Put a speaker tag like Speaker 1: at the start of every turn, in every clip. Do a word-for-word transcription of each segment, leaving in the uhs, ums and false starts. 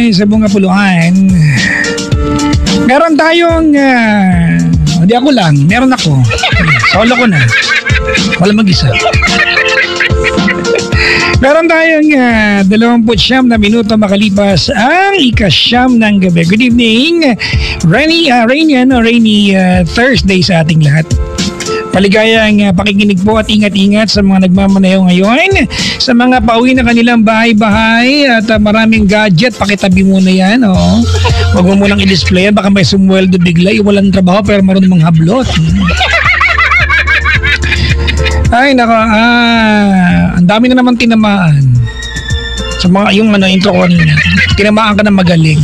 Speaker 1: sa bunga puluhan. Meron tayong, uh, hindi ako lang, meron ako. Solo ko na. Wala mag-isa. Meron tayong uh, dalawampu't siyam na minuto makalipas ang ikasyam ng gabi. Good evening, rainy, uh, rainy, ano, rainy uh, Thursday sa ating lahat. Maligayang uh, pakikinig po at ingat-ingat sa mga nagmamaneho ngayon, sa mga pauwi na kanilang bahay-bahay at uh, maraming gadget, pakitabi muna yan. Oh. Huwag mo munang i-display yan, baka may sumweldo bigla, iwalang trabaho pero marunong manghablot. Ay, naka, ah, ang dami na naman tinamaan. Sa mga, yung ano, intro ko kanina, tinamaan ka na magaling.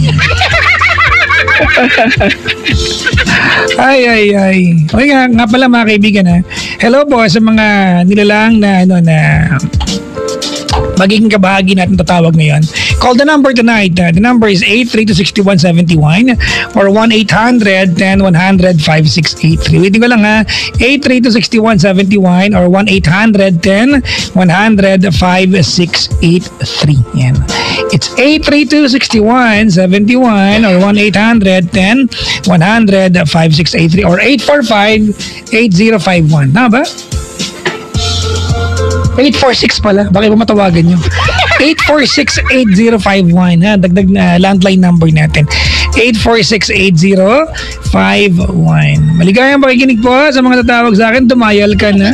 Speaker 1: Ay, ay, ay. Okay nga, nga pala mga kaibigan ha. Hello po sa mga nilalang na, ano, na magiging kabahagi natin tatawag ngayon. Call the number tonight. Uh, the number is eight three two, six one seven one or one eight hundred, ten, one hundred, five six eight three. Waiting ko lang ha. eight three two, six one seven one or one eight hundred, ten, one hundred, five six eight three. Yan. It's eight three two, six one seven one or one eight hundred, ten, one hundred, five six eight three or eight four five, eight zero five one. Tama ba? eight four six pala. Bakit ba matawagan nyo? eight four six, eight zero five one. Ha? Dagdag na landline number natin. eight four six, eight zero five one. Maligayang pakikinig po sa mga tatawag sa akin. Tumayal ka na.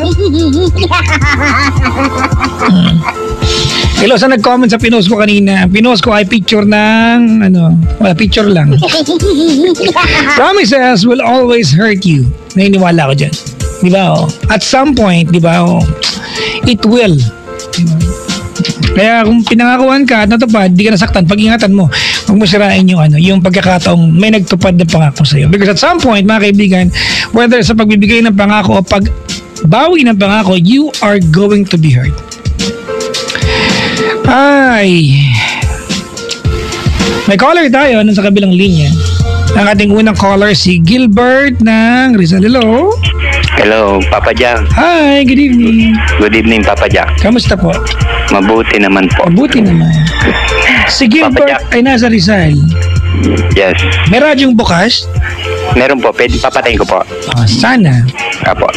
Speaker 1: Hmm. Hello, sa nag-comment sa pinost ko kanina. Ang pinost ko ay picture ng, ano, wala, picture lang. Promises will always hurt you. Naniniwala ko dyan. Di ba? Oh? At some point, di ba? Oh, it will. Diba? Kaya kung pinangakuan ka at natupad, di ka nasaktan, pag-ingatan mo. Huwag mo sirain yung, ano, yung pagkakataong may nagtupad na pangako sa'yo. Because at some point, mga kaibigan, whether sa pagbibigay ng pangako o pagbawi ng pangako, you are going to be hurt. Ay. May caller tayo nung sa kabilang linya. Ang ating unang caller si Gilbert ng Rizal. Hello.
Speaker 2: Hello, Papa Jack.
Speaker 1: Hi, good evening.
Speaker 2: Good evening, Papa Jack.
Speaker 1: Kamusta po?
Speaker 2: Mabuti naman po.
Speaker 1: Mabuti naman. Si Gilbert ay nasa Rizal.
Speaker 2: Yes.
Speaker 1: May radyong bukas?
Speaker 2: Meron po, pwede papatayin ko po.
Speaker 1: Oh, sana.
Speaker 2: Apo.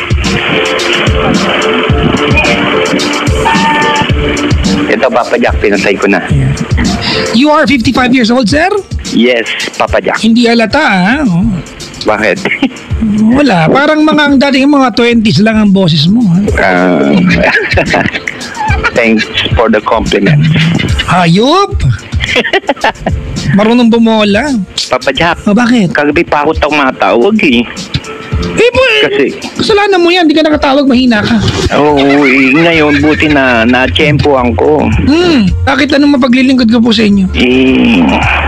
Speaker 2: Ito, Papa Jack, pinatay ko na.
Speaker 1: Yeah. You are fifty-five years old, sir?
Speaker 2: Yes, Papa Jack.
Speaker 1: Hindi halata, ha? Oh.
Speaker 2: Bakit?
Speaker 1: Wala. Parang mga ang dating mga twenties lang ang boses mo, ha?
Speaker 2: Uh, thanks for the compliment.
Speaker 1: Hayop! Marunong bumola.
Speaker 2: Papa Jack.
Speaker 1: Oh, bakit?
Speaker 2: Kagabi pa ako tumatawag eh.
Speaker 1: Eh, boy,
Speaker 2: kasi
Speaker 1: kasalanan mo yan. Di ka nakatawag, mahina ka.
Speaker 2: Oo, oh, eh, ngayon buti na na-tsempohan ko.
Speaker 1: Hmm, bakit anong mapaglilingkod ka po sa inyo?
Speaker 2: Eh,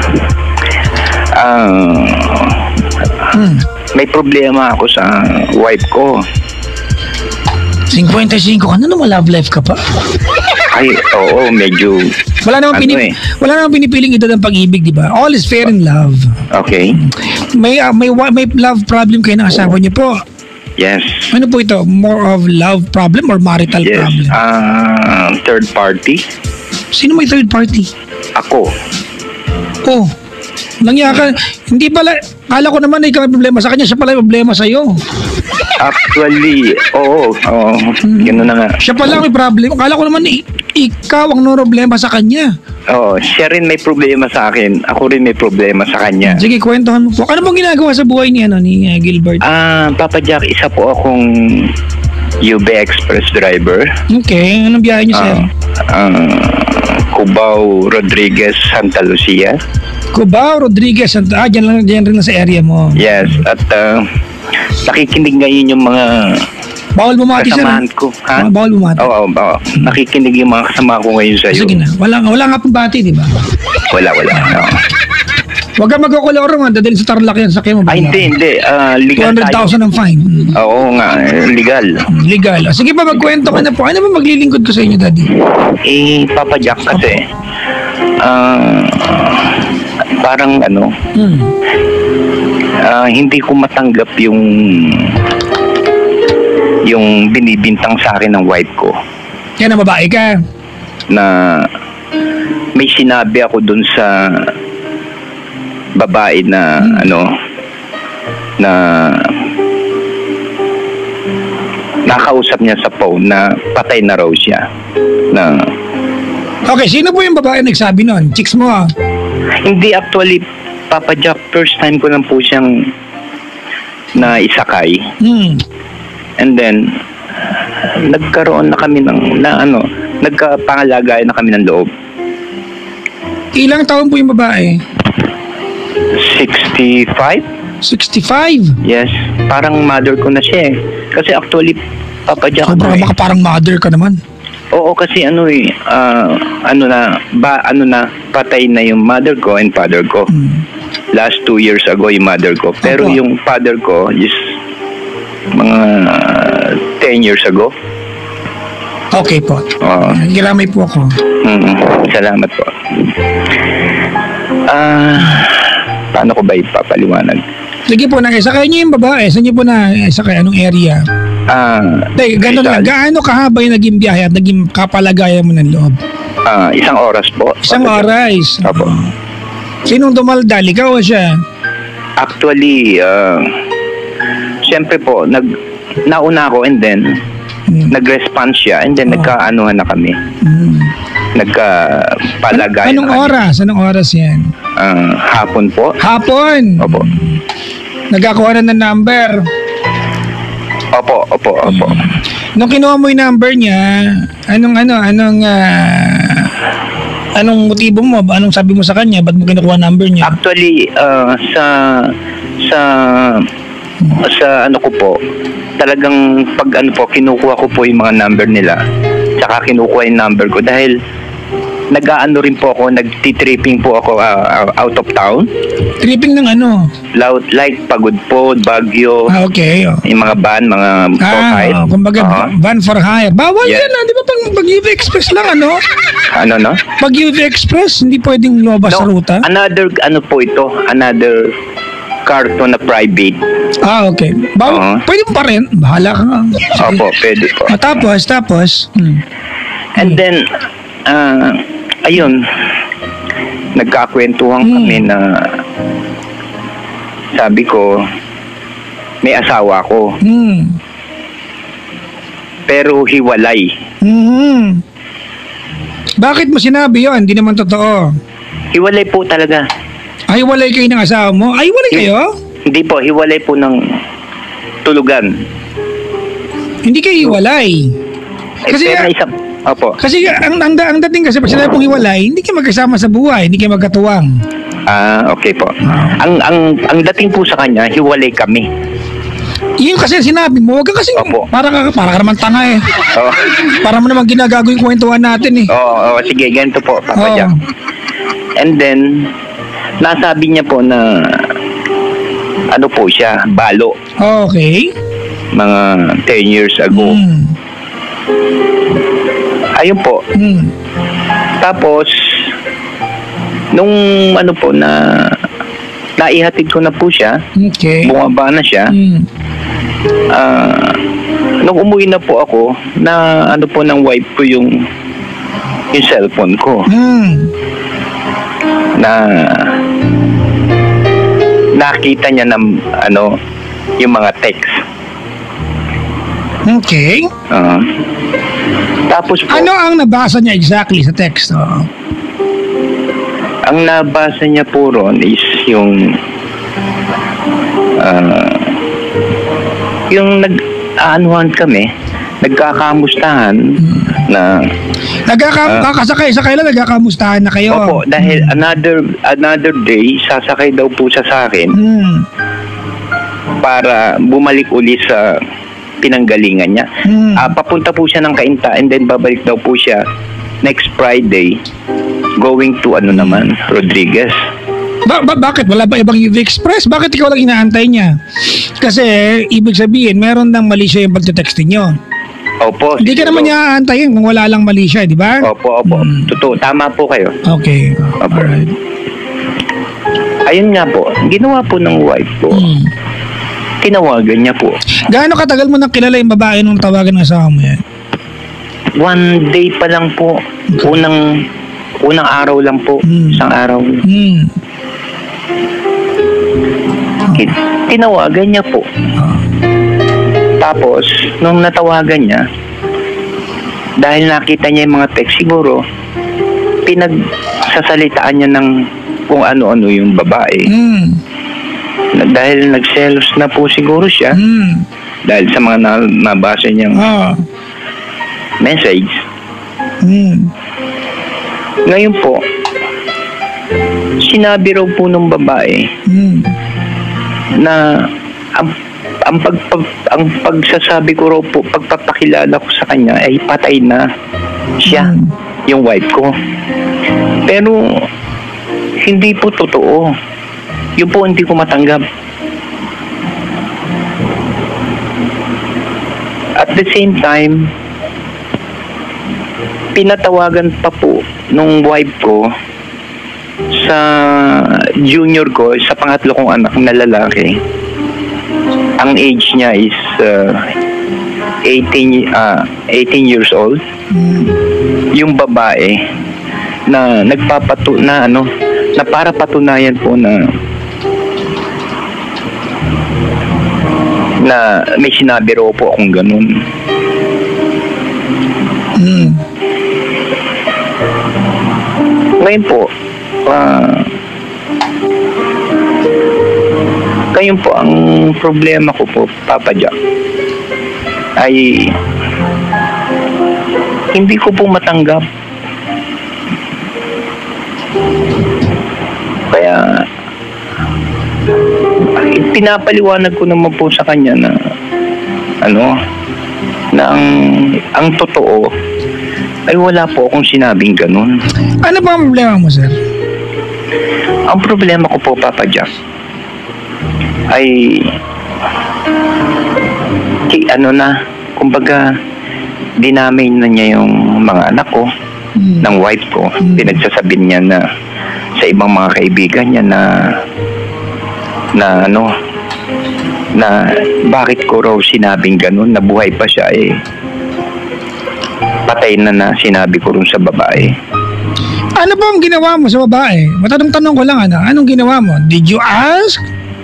Speaker 2: ah, uh,
Speaker 1: hmm.
Speaker 2: may problema ako sa wife ko.
Speaker 1: fifty-five ka na, no? Love life ka pa.
Speaker 2: Ay, oo, medyo
Speaker 1: wala namang
Speaker 2: ano
Speaker 1: pinip
Speaker 2: eh.
Speaker 1: wala namang pinipiling edad ng pag-ibig, di ba? All is fair in love.
Speaker 2: Okay.
Speaker 1: May uh, may may love problem kayo ng asawa niyo po.
Speaker 2: Yes.
Speaker 1: Ano po ito? More of love problem or marital
Speaker 2: yes.
Speaker 1: problem?
Speaker 2: Ah, uh, third party.
Speaker 1: Sino may third party?
Speaker 2: Ako.
Speaker 1: Oh. Langya ka. Hindi pala, kala ko naman na ikaw may problema sa kanya, siya pala may problema sa iyo.
Speaker 2: Actually, oo, oo, hmm. Gano'n na nga.
Speaker 1: Siya pala may problem. Kala ko naman i- ikaw ang no problema sa kanya.
Speaker 2: Oo, siya rin may problema sa akin. Ako rin may problema sa kanya.
Speaker 1: Sige, kwentuhan mo po. Ano bang ginagawa sa buhay ni ano ni uh, Gilbert?
Speaker 2: Ah, Papa Jack, isa po akong U B Express driver.
Speaker 1: Okay, anong biyahe niyo, sir?
Speaker 2: Ah, uh, Cubao, Rodriguez, Santa Lucia.
Speaker 1: Cubao, Rodriguez, Santa, ah, dyan, lang, dyan rin lang sa area mo.
Speaker 2: Yes, at uh, nakikinig ngayon yung mga
Speaker 1: bawal bumati, sir.
Speaker 2: Kasamahan ko. Ha?
Speaker 1: Ah, bawal bumati.
Speaker 2: Oo, oo, oo. Nakikinig yung mga kasama ko ngayon sa'yo.
Speaker 1: Sige na. Wala, wala nga pong bati, di ba?
Speaker 2: Wala, wala. No.
Speaker 1: Huwag ka magkukuloro nga. Dadalhin sa Tarlac yan. Sakyan mo ba?
Speaker 2: Ay, hindi, hindi. Uh, legal
Speaker 1: two hundred thousand ang fine.
Speaker 2: Oo nga, legal.
Speaker 1: Legal. Sige pa, magkwento ka na po. Ano ba maglilingkod ko sa inyo, Daddy?
Speaker 2: Eh, Papa Jack kasi, ah, uh, parang ano, hmm. uh, hindi ko matanggap yung yung binibintang sa akin ng wife ko.
Speaker 1: Yan na babae ka?
Speaker 2: Na may sinabi ako dun sa babae na
Speaker 1: Hmm.
Speaker 2: ano na nakausap niya sa phone na patay na raw siya. Na
Speaker 1: Okay, sino po yung babae nagsabi nun? Chicks mo ah.
Speaker 2: hindi actually, Papa Jack, first time ko lang po siyang na isakay.
Speaker 1: Hmm.
Speaker 2: And then nagkaroon na kami ng na ano, nagkapangalagayan na kami ng loob.
Speaker 1: Ilang taon po yung babae?
Speaker 2: sixty-five?
Speaker 1: sixty-five.
Speaker 2: Yes, parang mother ko na siya eh. Kasi actually, Papa Jack,
Speaker 1: Sobra
Speaker 2: ano eh.
Speaker 1: baka parang mother ka naman.
Speaker 2: Oo, kasi ano eh, ah, ano na, ba, ano na, patay na yung mother ko and father ko.
Speaker 1: Hmm.
Speaker 2: Last two years ago yung mother ko. Pero
Speaker 1: Opo.
Speaker 2: yung father ko is mga ten years ago.
Speaker 1: Okay po.
Speaker 2: Oo.
Speaker 1: Giramay po ako.
Speaker 2: Mm, salamat po. Ah, paano ko ba ipapaliwanag?
Speaker 1: Sige po, nakisakay niyo yung babae. Saan niyo po na isakay? Anong area?
Speaker 2: Ah,
Speaker 1: Tay, gano'n lang.
Speaker 2: Rizal.
Speaker 1: Gaano kahaba yung naging biyahe at naging kapalagayan mo ng loob?
Speaker 2: Ah, isang oras po.
Speaker 1: Isang
Speaker 2: Papa Jack.
Speaker 1: oras.
Speaker 2: Opo.
Speaker 1: Sinong dumaldal? Ikaw o siya?
Speaker 2: Actually, uh, siyempre po, nag, nauna ako and then,
Speaker 1: Hmm.
Speaker 2: nag-response siya and then
Speaker 1: Oh.
Speaker 2: nagkaanuhan na kami.
Speaker 1: Hmm.
Speaker 2: Nagkapalagayan
Speaker 1: Anong
Speaker 2: na kami.
Speaker 1: oras? Anong oras yan?
Speaker 2: Ah, hapon po.
Speaker 1: Hapon.
Speaker 2: Opo.
Speaker 1: Nagkakuha na ng number.
Speaker 2: Opo, opo, opo.
Speaker 1: Nung kinuha mo yung number niya, anong ano, anong ah, anong motibo mo? Anong sabi mo sa kanya? Ba't mo kinukuha number niya?
Speaker 2: Actually, uh, sa sa sa ano ko po, talagang pag ano po, kinukuha ko po yung mga number nila. Tsaka kinukuha yung number ko dahil nag-aano rin po ako, nagtitripping po ako uh, out of town.
Speaker 1: Tripping ng ano?
Speaker 2: Loud, like Pagod po, Baguio,
Speaker 1: Ah, okay. Oh.
Speaker 2: yung mga van, mga
Speaker 1: Ah, oh, kumbaga,
Speaker 2: Oo.
Speaker 1: van for hire. Bawal
Speaker 2: Yes.
Speaker 1: yan, ah. Di ba pag Pag-U V Express lang, ano?
Speaker 2: Ano, no?
Speaker 1: Pag-U V Express, hindi pwedeng lumabas sa
Speaker 2: No,
Speaker 1: ruta?
Speaker 2: another, ano po ito, another car to na private.
Speaker 1: Ah, okay. Bawal,
Speaker 2: Oo.
Speaker 1: pwede mo pa rin. Bahala ka nga. Sige.
Speaker 2: Opo, pwede po.
Speaker 1: Ah, tapos, tapos. Hmm.
Speaker 2: And then, ah, ayun, nagkakwentuhan
Speaker 1: Hmm.
Speaker 2: kami na sabi ko, may asawa ko,
Speaker 1: Hmm.
Speaker 2: pero hiwalay.
Speaker 1: Hmm. Bakit mo sinabi yun? Hindi naman totoo.
Speaker 2: Hiwalay po talaga.
Speaker 1: Ay, walay kayo ng asawa mo? Ay, walay kayo?
Speaker 2: Hindi po, hiwalay po ng tulugan.
Speaker 1: Hindi kayo hiwalay.
Speaker 2: Eh,
Speaker 1: Kasi,
Speaker 2: pero isa, opo.
Speaker 1: kasi ang, ang, ang dating kasi pag sinabi pong hiwalay, hindi kayo magkasama sa buhay, hindi kayo magkatuwang.
Speaker 2: Ah, okay po.
Speaker 1: Ah.
Speaker 2: Ang ang ang dating po sa kanya, hiwalay kami.
Speaker 1: Yun kasi sinabi mo, wag ka kasi,
Speaker 2: Opo.
Speaker 1: para ka, para ka naman tanga eh.
Speaker 2: Oh.
Speaker 1: Para mo naman ginagago yung kwentuhan natin eh.
Speaker 2: Oo, oh, sige, ganito po, Papa
Speaker 1: Oo.
Speaker 2: Jack. And then, nasabi niya po na ano po siya, balo,
Speaker 1: Okay.
Speaker 2: mga ten years ago.
Speaker 1: Hmm.
Speaker 2: Ayun po.
Speaker 1: Hmm.
Speaker 2: Tapos, nung ano po na naihatid ko na po siya,
Speaker 1: Okay.
Speaker 2: bumaba na siya,
Speaker 1: Hmm.
Speaker 2: ah, nung umuwi na po ako, na ano po ng wife ko yung yung cellphone ko,
Speaker 1: Hmm.
Speaker 2: na nakita niya ng ano, yung mga text.
Speaker 1: Okay.
Speaker 2: Ah. Tapos po,
Speaker 1: Ano ang nabasa niya exactly sa text? Oh.
Speaker 2: ang nabasa niya po ron is yung ah, yung nag-aanuhan kami, nagkakamustahan na
Speaker 1: Nagkaka-
Speaker 2: Ah.
Speaker 1: kakasakay-sakay lang, nagkakamustahan na kayo.
Speaker 2: opo, dahil another another day sasakay daw po siya sa akin
Speaker 1: Hmm.
Speaker 2: para bumalik uli sa pinanggalingan niya.
Speaker 1: Hmm.
Speaker 2: Ah, papunta po siya ng Cainta and then babalik daw po siya next Friday going to ano naman, Rodriguez.
Speaker 1: Ba- ba- bakit? Wala ba ibang U V Express? Bakit ikaw lang inaantay niya? Kasi, ibig sabihin, meron nang mali siya yung pagte-texting niyo.
Speaker 2: Opo.
Speaker 1: Hindi ka
Speaker 2: siguro.
Speaker 1: naman niya aantayin kung wala lang mali siya, di ba?
Speaker 2: Opo, opo.
Speaker 1: Hmm.
Speaker 2: Totoo, tama po kayo.
Speaker 1: Okay.
Speaker 2: Opo.
Speaker 1: Alright.
Speaker 2: Ayun nga po, ginawa po ng wife ko.
Speaker 1: Hmm.
Speaker 2: Tinawagan niya po.
Speaker 1: Gaano katagal mo nang kilala yung babae nung tawagan ng asawa mo yan?
Speaker 2: One day pa lang po. Unang unang araw lang po.
Speaker 1: Hmm.
Speaker 2: Isang araw.
Speaker 1: Hmm.
Speaker 2: Kin- tinawagan niya po.
Speaker 1: Oh.
Speaker 2: Tapos, nung natawagan niya, dahil nakita niya yung mga text, siguro, pinagsasalitaan niya ng kung ano-ano yung babae.
Speaker 1: Mm.
Speaker 2: Na, dahil nagselos na po siguro siya,
Speaker 1: Mm.
Speaker 2: dahil sa mga na, nabasa niyang
Speaker 1: Oh.
Speaker 2: message.
Speaker 1: Mm.
Speaker 2: Ngayon po, sinabi raw po ng babae
Speaker 1: Mm.
Speaker 2: na ang ang pag, pag ang pagsasabi ko raw po, pagpapakilala ko sa kanya ay patay na siya,
Speaker 1: Mm.
Speaker 2: yung wife ko. Pero hindi po totoo. Yun po hindi ko matanggap. At the same time, pinatawagan pa po nung wife ko sa junior ko, sa pangatlo kong anak na lalaki. Ang age niya is uh, eighteen, uh, eighteen years old.
Speaker 1: Mm.
Speaker 2: Yung babae na nagpapatu na ano, na para patunayan po na na may sinabi raw po akong ganun.
Speaker 1: Mm.
Speaker 2: Ngayon po, ah, ngayon po, ang problema ko po, Papa Jack, ay hindi ko po matanggap. Kaya, ay, pinapaliwanag ko naman po sa kanya na, ano, na ang, ang totoo, ay wala po akong sinabing ganun.
Speaker 1: Ano ba ang problema mo, sir?
Speaker 2: Ang problema ko po, Papa Jack, ay ki, ano na, kumbaga dinamay na niya yung mga anak ko,
Speaker 1: Mm.
Speaker 2: ng wife ko.
Speaker 1: Mm.
Speaker 2: Pinagsasabi niya na sa ibang mga kaibigan niya na na ano na bakit ko raw sinabing ganun, na buhay pa siya, eh patay na na sinabi ko rin sa babae.
Speaker 1: Ano ba ang ginawa mo sa babae? Matanong-tanong ko lang, ano? Anong ginawa mo? Did you ask?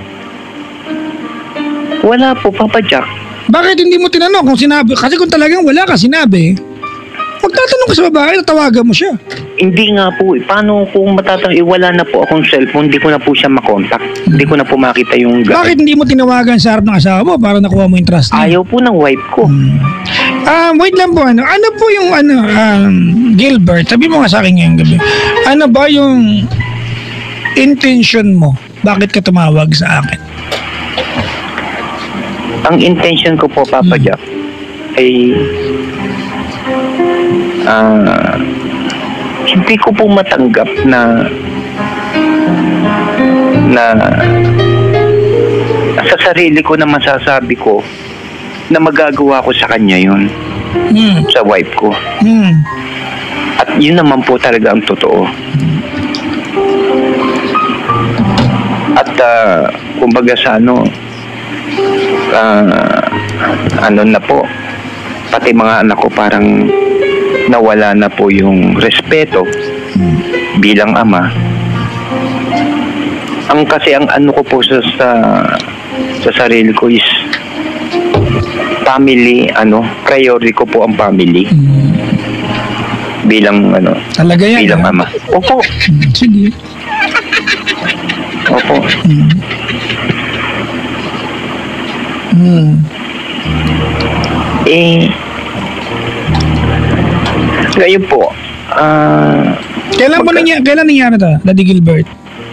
Speaker 2: Wala po, Papa Jack.
Speaker 1: Bakit hindi mo tinanong kung sinabi? Kasi kung talagang wala ka sinabi, pagtatanong ka sa babae, tatawagan mo siya.
Speaker 2: Hindi nga po, eh. Paano kung matatang, eh, wala na po akong cellphone, hindi ko na po siya makontak. Hindi ko na po makita yung gamit.
Speaker 1: Bakit hindi mo tinawagan sa harap ng asawa mo para nakuha mo yung trust niya?
Speaker 2: Ayaw po ng wife ko.
Speaker 1: Hmm. Um, wait lang po, ano? Ano po yung, ano, um, Gilbert, sabi mo nga sa akin ngayong gabi, ano ba yung intention mo? Bakit ka tumawag sa akin?
Speaker 2: Ang intention ko po, Papa
Speaker 1: Hmm.
Speaker 2: Jack, ay ah hindi ko po matanggap na na sa sarili ko na masasabi ko na magagawa ko sa kanya yun,
Speaker 1: Hmm.
Speaker 2: sa wife ko.
Speaker 1: Hmm.
Speaker 2: At yun naman po talaga ang totoo. At uh, kumbaga sa ano, uh, ano na po, pati mga anak ko parang nawala na po yung respeto bilang ama. Ang kasi ang ano ko po sa sa, sa sarili ko is family, ano, priority ko po ang family
Speaker 1: Hmm.
Speaker 2: bilang ano,
Speaker 1: Talaga yan,
Speaker 2: bilang
Speaker 1: ha?
Speaker 2: ama. Opo,
Speaker 1: Hmm. Sige.
Speaker 2: opo.
Speaker 1: Hmm. Hmm.
Speaker 2: Eh, ngayon po, ah,
Speaker 1: Kailan po
Speaker 2: magka-
Speaker 1: nangyari, kailan nangyari to, Daddy Gilbert?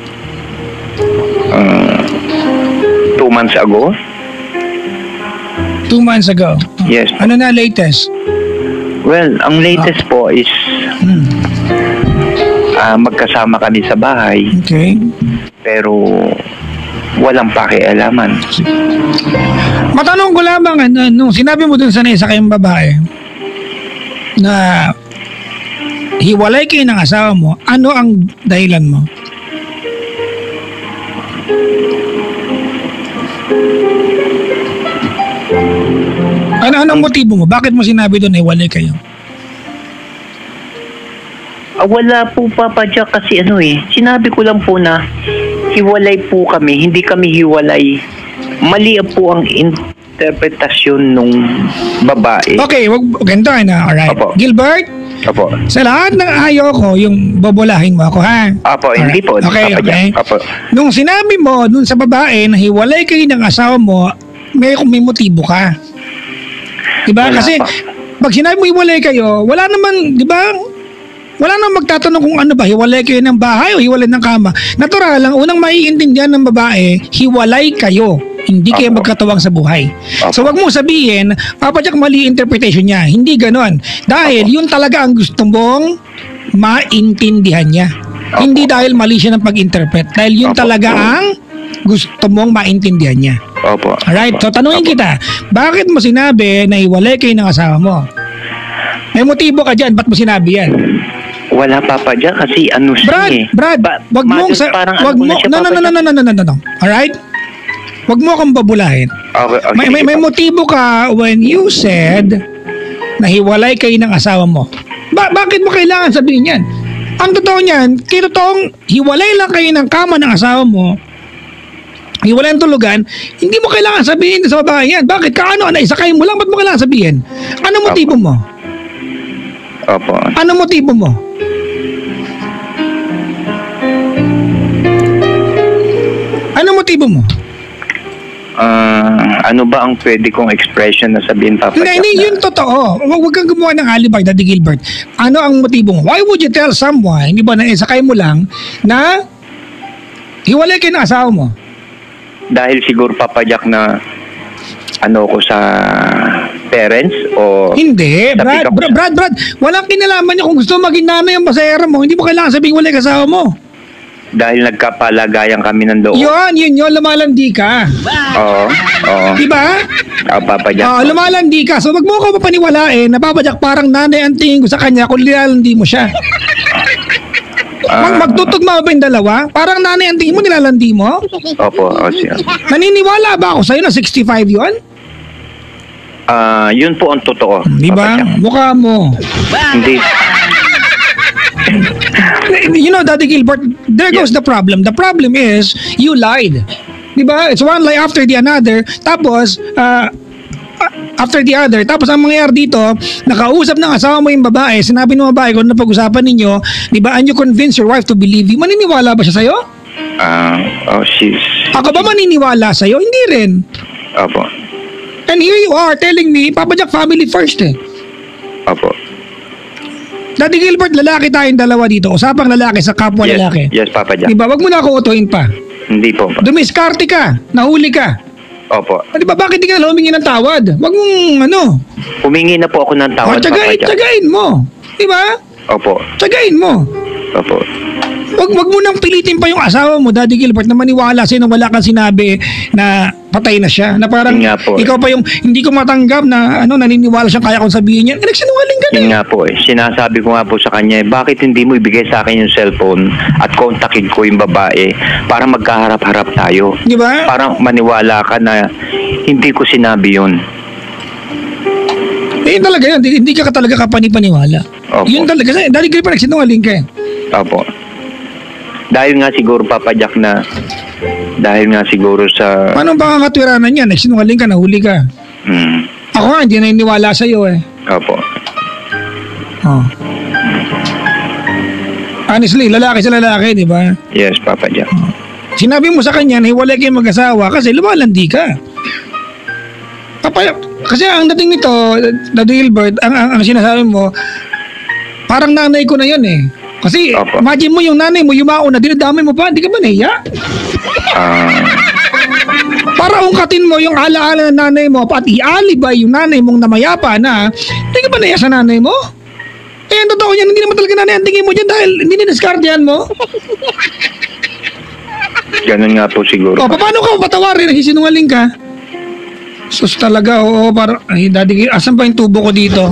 Speaker 2: ah, two months ago.
Speaker 1: Two months ago.
Speaker 2: Yes.
Speaker 1: Ano na latest?
Speaker 2: Well, ang latest po is
Speaker 1: Hmm.
Speaker 2: ah, magkasama kami sa bahay,
Speaker 1: Okay.
Speaker 2: pero walang pakialaman.
Speaker 1: Matanong ko lamang, ano, nung sinabi mo dun sa isa kayong babae na hiwalay kayo ng asawa mo, ano ang dahilan mo? Ano anong motibo mo? Bakit mo sinabi doon na hiwalay kayo?
Speaker 2: Ah, wala po, Papa Jack, kasi ano eh, sinabi ko lang po na hiwalay po kami, hindi kami hiwalay. Mali po ang interpretasyon nung babae.
Speaker 1: Okay, wag ganito na. Alright.
Speaker 2: Opo.
Speaker 1: Gilbert,
Speaker 2: Opo.
Speaker 1: sa lahat ng ayaw ko, yung bobolahin mo ako, ha?
Speaker 2: Opo, hindi po.
Speaker 1: Okay,
Speaker 2: Papa
Speaker 1: okay.
Speaker 2: Jack. Opo.
Speaker 1: Nung sinabi mo dun sa babae na hiwalay kayo ng asawa mo, may, may motibo ka. Diba?
Speaker 2: Wala
Speaker 1: Kasi
Speaker 2: pa.
Speaker 1: pag sinabi mo hiwalay kayo, wala naman, di ba? Wala naman magtatanong kung ano ba, hiwalay kayo ng bahay o hiwalay ng kama. Natural lang, unang maiintindihan ng babae, hiwalay kayo. Hindi kayo
Speaker 2: Opo.
Speaker 1: magkatawang sa buhay.
Speaker 2: Opo.
Speaker 1: So wag mo sabihin, Papa Jack, mali interpretation niya. Hindi ganon. Dahil
Speaker 2: Opo.
Speaker 1: yun talaga ang gusto mong maintindihan niya.
Speaker 2: Opo.
Speaker 1: Hindi dahil mali siya ng pag-interpret. Dahil yun
Speaker 2: Opo.
Speaker 1: talaga ang gusto mong maintindihan niya.
Speaker 2: Opo.
Speaker 1: Alright, so tanungin
Speaker 2: Opo.
Speaker 1: kita, bakit mo sinabi na hiwalay kayo ng asawa mo? May motibo ka dyan, ba't mo sinabi yan?
Speaker 2: Wala, Papa Jack, kasi ano siya
Speaker 1: Brad,
Speaker 2: eh.
Speaker 1: Brad,
Speaker 2: Ba-
Speaker 1: wag mong
Speaker 2: Mother,
Speaker 1: sa,
Speaker 2: parang
Speaker 1: wag
Speaker 2: ano
Speaker 1: mo,
Speaker 2: na siya,
Speaker 1: no, no,
Speaker 2: Papa
Speaker 1: no, no,
Speaker 2: Jack.
Speaker 1: no, no, no, no, no, no. Alright? Wag mo akong babulahin.
Speaker 2: Okay, okay,
Speaker 1: May, may,
Speaker 2: sige,
Speaker 1: may
Speaker 2: Papa.
Speaker 1: motibo ka when you said na hiwalay kayo ng asawa mo. Ba- bakit mo kailangan sabihin yan? Ang totoo niyan, kaya totoong hiwalay lang kayo ng kama ng asawa mo, hiwalay ang tulugan, hindi mo kailangan sabihin sa babae yan. Bakit? Kaano? Ano, isakay mo lang, ba't mo kailangan sabihin? Ano motibo mo?
Speaker 2: Opo.
Speaker 1: Ano motibo mo? Ano motibo mo?
Speaker 2: Ah, ano ba ang pwede kong expression na sabihin, Papa
Speaker 1: Hindi,
Speaker 2: Jack?
Speaker 1: hindi,
Speaker 2: na-
Speaker 1: yun totoo. Huwag huwag kang gumawa ng alibay, Daddy Gilbert. Ano ang motibo mo? Why would you tell someone, hindi ba, na isakay mo lang, na hiwalay kayo ng asawa mo?
Speaker 2: Dahil siguro, Papa Jack, na ano ko sa parents o
Speaker 1: Hindi,
Speaker 2: Sabi
Speaker 1: Brad,
Speaker 2: ka ko
Speaker 1: Brad,
Speaker 2: sa-
Speaker 1: Brad, Brad, walang kinalaman niya kung gusto mo maging nanay ang masayara mo. Hindi mo kailangan sabihin hiwalay ka sa asawa mo.
Speaker 2: dahil nagkapalagayan kami ng loob.
Speaker 1: Yun, yun, yun, lumalandi ka.
Speaker 2: Oo, oo.
Speaker 1: Di ba?
Speaker 2: Ah, Papa Jack.
Speaker 1: Ah, lumalandi ka. So, wag mo ako papaniwalain na Papa Jack parang nanay ang tingin ko sa kanya kung nilalandi mo siya.
Speaker 2: Ah,
Speaker 1: Mag magtutugma ba yung dalawa? Parang nanay ang tingin mo, nilalandi mo?
Speaker 2: Opo, o siya.
Speaker 1: Naniniwala ba ako sa'yo na sixty-five yun?
Speaker 2: Ah, yun po ang totoo.
Speaker 1: Di ba?
Speaker 2: Papa Jack.
Speaker 1: Mukha mo.
Speaker 2: Hindi.
Speaker 1: You know, Daddy Gilbert, there goes the problem. The problem is, you lied. Di ba? It's one lie after the another. Tapos, uh, after the other. Tapos ang mangyayari dito, nakausap ng asawa mo yung babae, sinabi ng babae kung napag-usapan ninyo, di ba, and you convince your wife to believe you, maniniwala ba siya sa'yo?
Speaker 2: Ah, oh, she's...
Speaker 1: Ako ba maniniwala sa'yo? Hindi rin.
Speaker 2: Opo.
Speaker 1: And here you are telling me, Papa Jack, family first eh.
Speaker 2: Opo.
Speaker 1: Daddy Gilbert, lalaki tayong dalawa dito. Usapang lalaki sa kapwa
Speaker 2: Yes,
Speaker 1: lalaki.
Speaker 2: yes, Papa Jack.
Speaker 1: Di ba? Wag mo na ako utuhin pa.
Speaker 2: Hindi po. Pa.
Speaker 1: Dumiskarte ka. Nahuli ka.
Speaker 2: Opo.
Speaker 1: Ah, di ba? Bakit di ka na humingi ng tawad? Wag mong ano.
Speaker 2: Humingi na po ako ng
Speaker 1: O,
Speaker 2: tawad, Papa
Speaker 1: tsagain,
Speaker 2: Jack.
Speaker 1: tsagain mo. Di ba?
Speaker 2: Opo.
Speaker 1: Tsagain mo.
Speaker 2: Opo.
Speaker 1: Wag, wag mo nang pilitin pa yung asawa mo, Daddy Gilbert, na maniwala sa'yo na wala kang sinabi na patay na siya. Na parang
Speaker 2: Yun nga po, eh.
Speaker 1: ikaw pa yung hindi ko matanggap na ano, naniniwala siyang kaya kong sabihin yan. Eh, nagsinungaling ka na
Speaker 2: Yun
Speaker 1: eh.
Speaker 2: nga po eh. Sinasabi ko nga po sa kanya, eh, bakit hindi mo ibigay sa akin yung cellphone at kontakin ko yung babae para magkaharap-harap tayo.
Speaker 1: Di ba?
Speaker 2: Parang maniwala ka na hindi ko sinabi yun.
Speaker 1: Eh, yun talaga yun. Hindi, hindi ka talaga kapanipaniwala.
Speaker 2: Opo.
Speaker 1: Yun talaga. Kasi Daddy Gilbert, nagsinungaling ka eh.
Speaker 2: Opo. Dahil nga siguro, Papa Jack, na dahil nga siguro sa...
Speaker 1: Paano ang pangangatwiranan yan? Nagsinungaling ka, nahuli ka.
Speaker 2: Hmm.
Speaker 1: Ako nga, hindi naniniwala sa'yo eh.
Speaker 2: Opo.
Speaker 1: Oh. Honestly, lalaki sa lalaki, di ba?
Speaker 2: Yes, Papa Jack.
Speaker 1: Sinabi mo sa kanya na hiwalay kayo mag-asawa kasi lumalandi ka. Kapaya, kasi ang dating nito, Daddy Gilbert, ang, ang, ang sinasabi mo, parang nanay ko na yun eh. Kasi
Speaker 2: Opo.
Speaker 1: imagine mo yung nanay mo, yumao na, dinadamay mo pa, hindi ka ba nahiya?
Speaker 2: Ah,
Speaker 1: Para ungkatin mo yung alaala ng nanay mo at i-alibay yung nanay mong namayapa na, hindi ka ba nahiya sa nanay mo? Eh, ang totoo yan, hindi naman talaga nanay ang tingin mo dyan dahil hindi niniskardihan mo.
Speaker 2: ganun nga po siguro.
Speaker 1: O, paano ka patawarin? Nagsisinungaling ka? Sus talaga, oo, parang, ay, Daddy, asan pa yung tubo ko dito?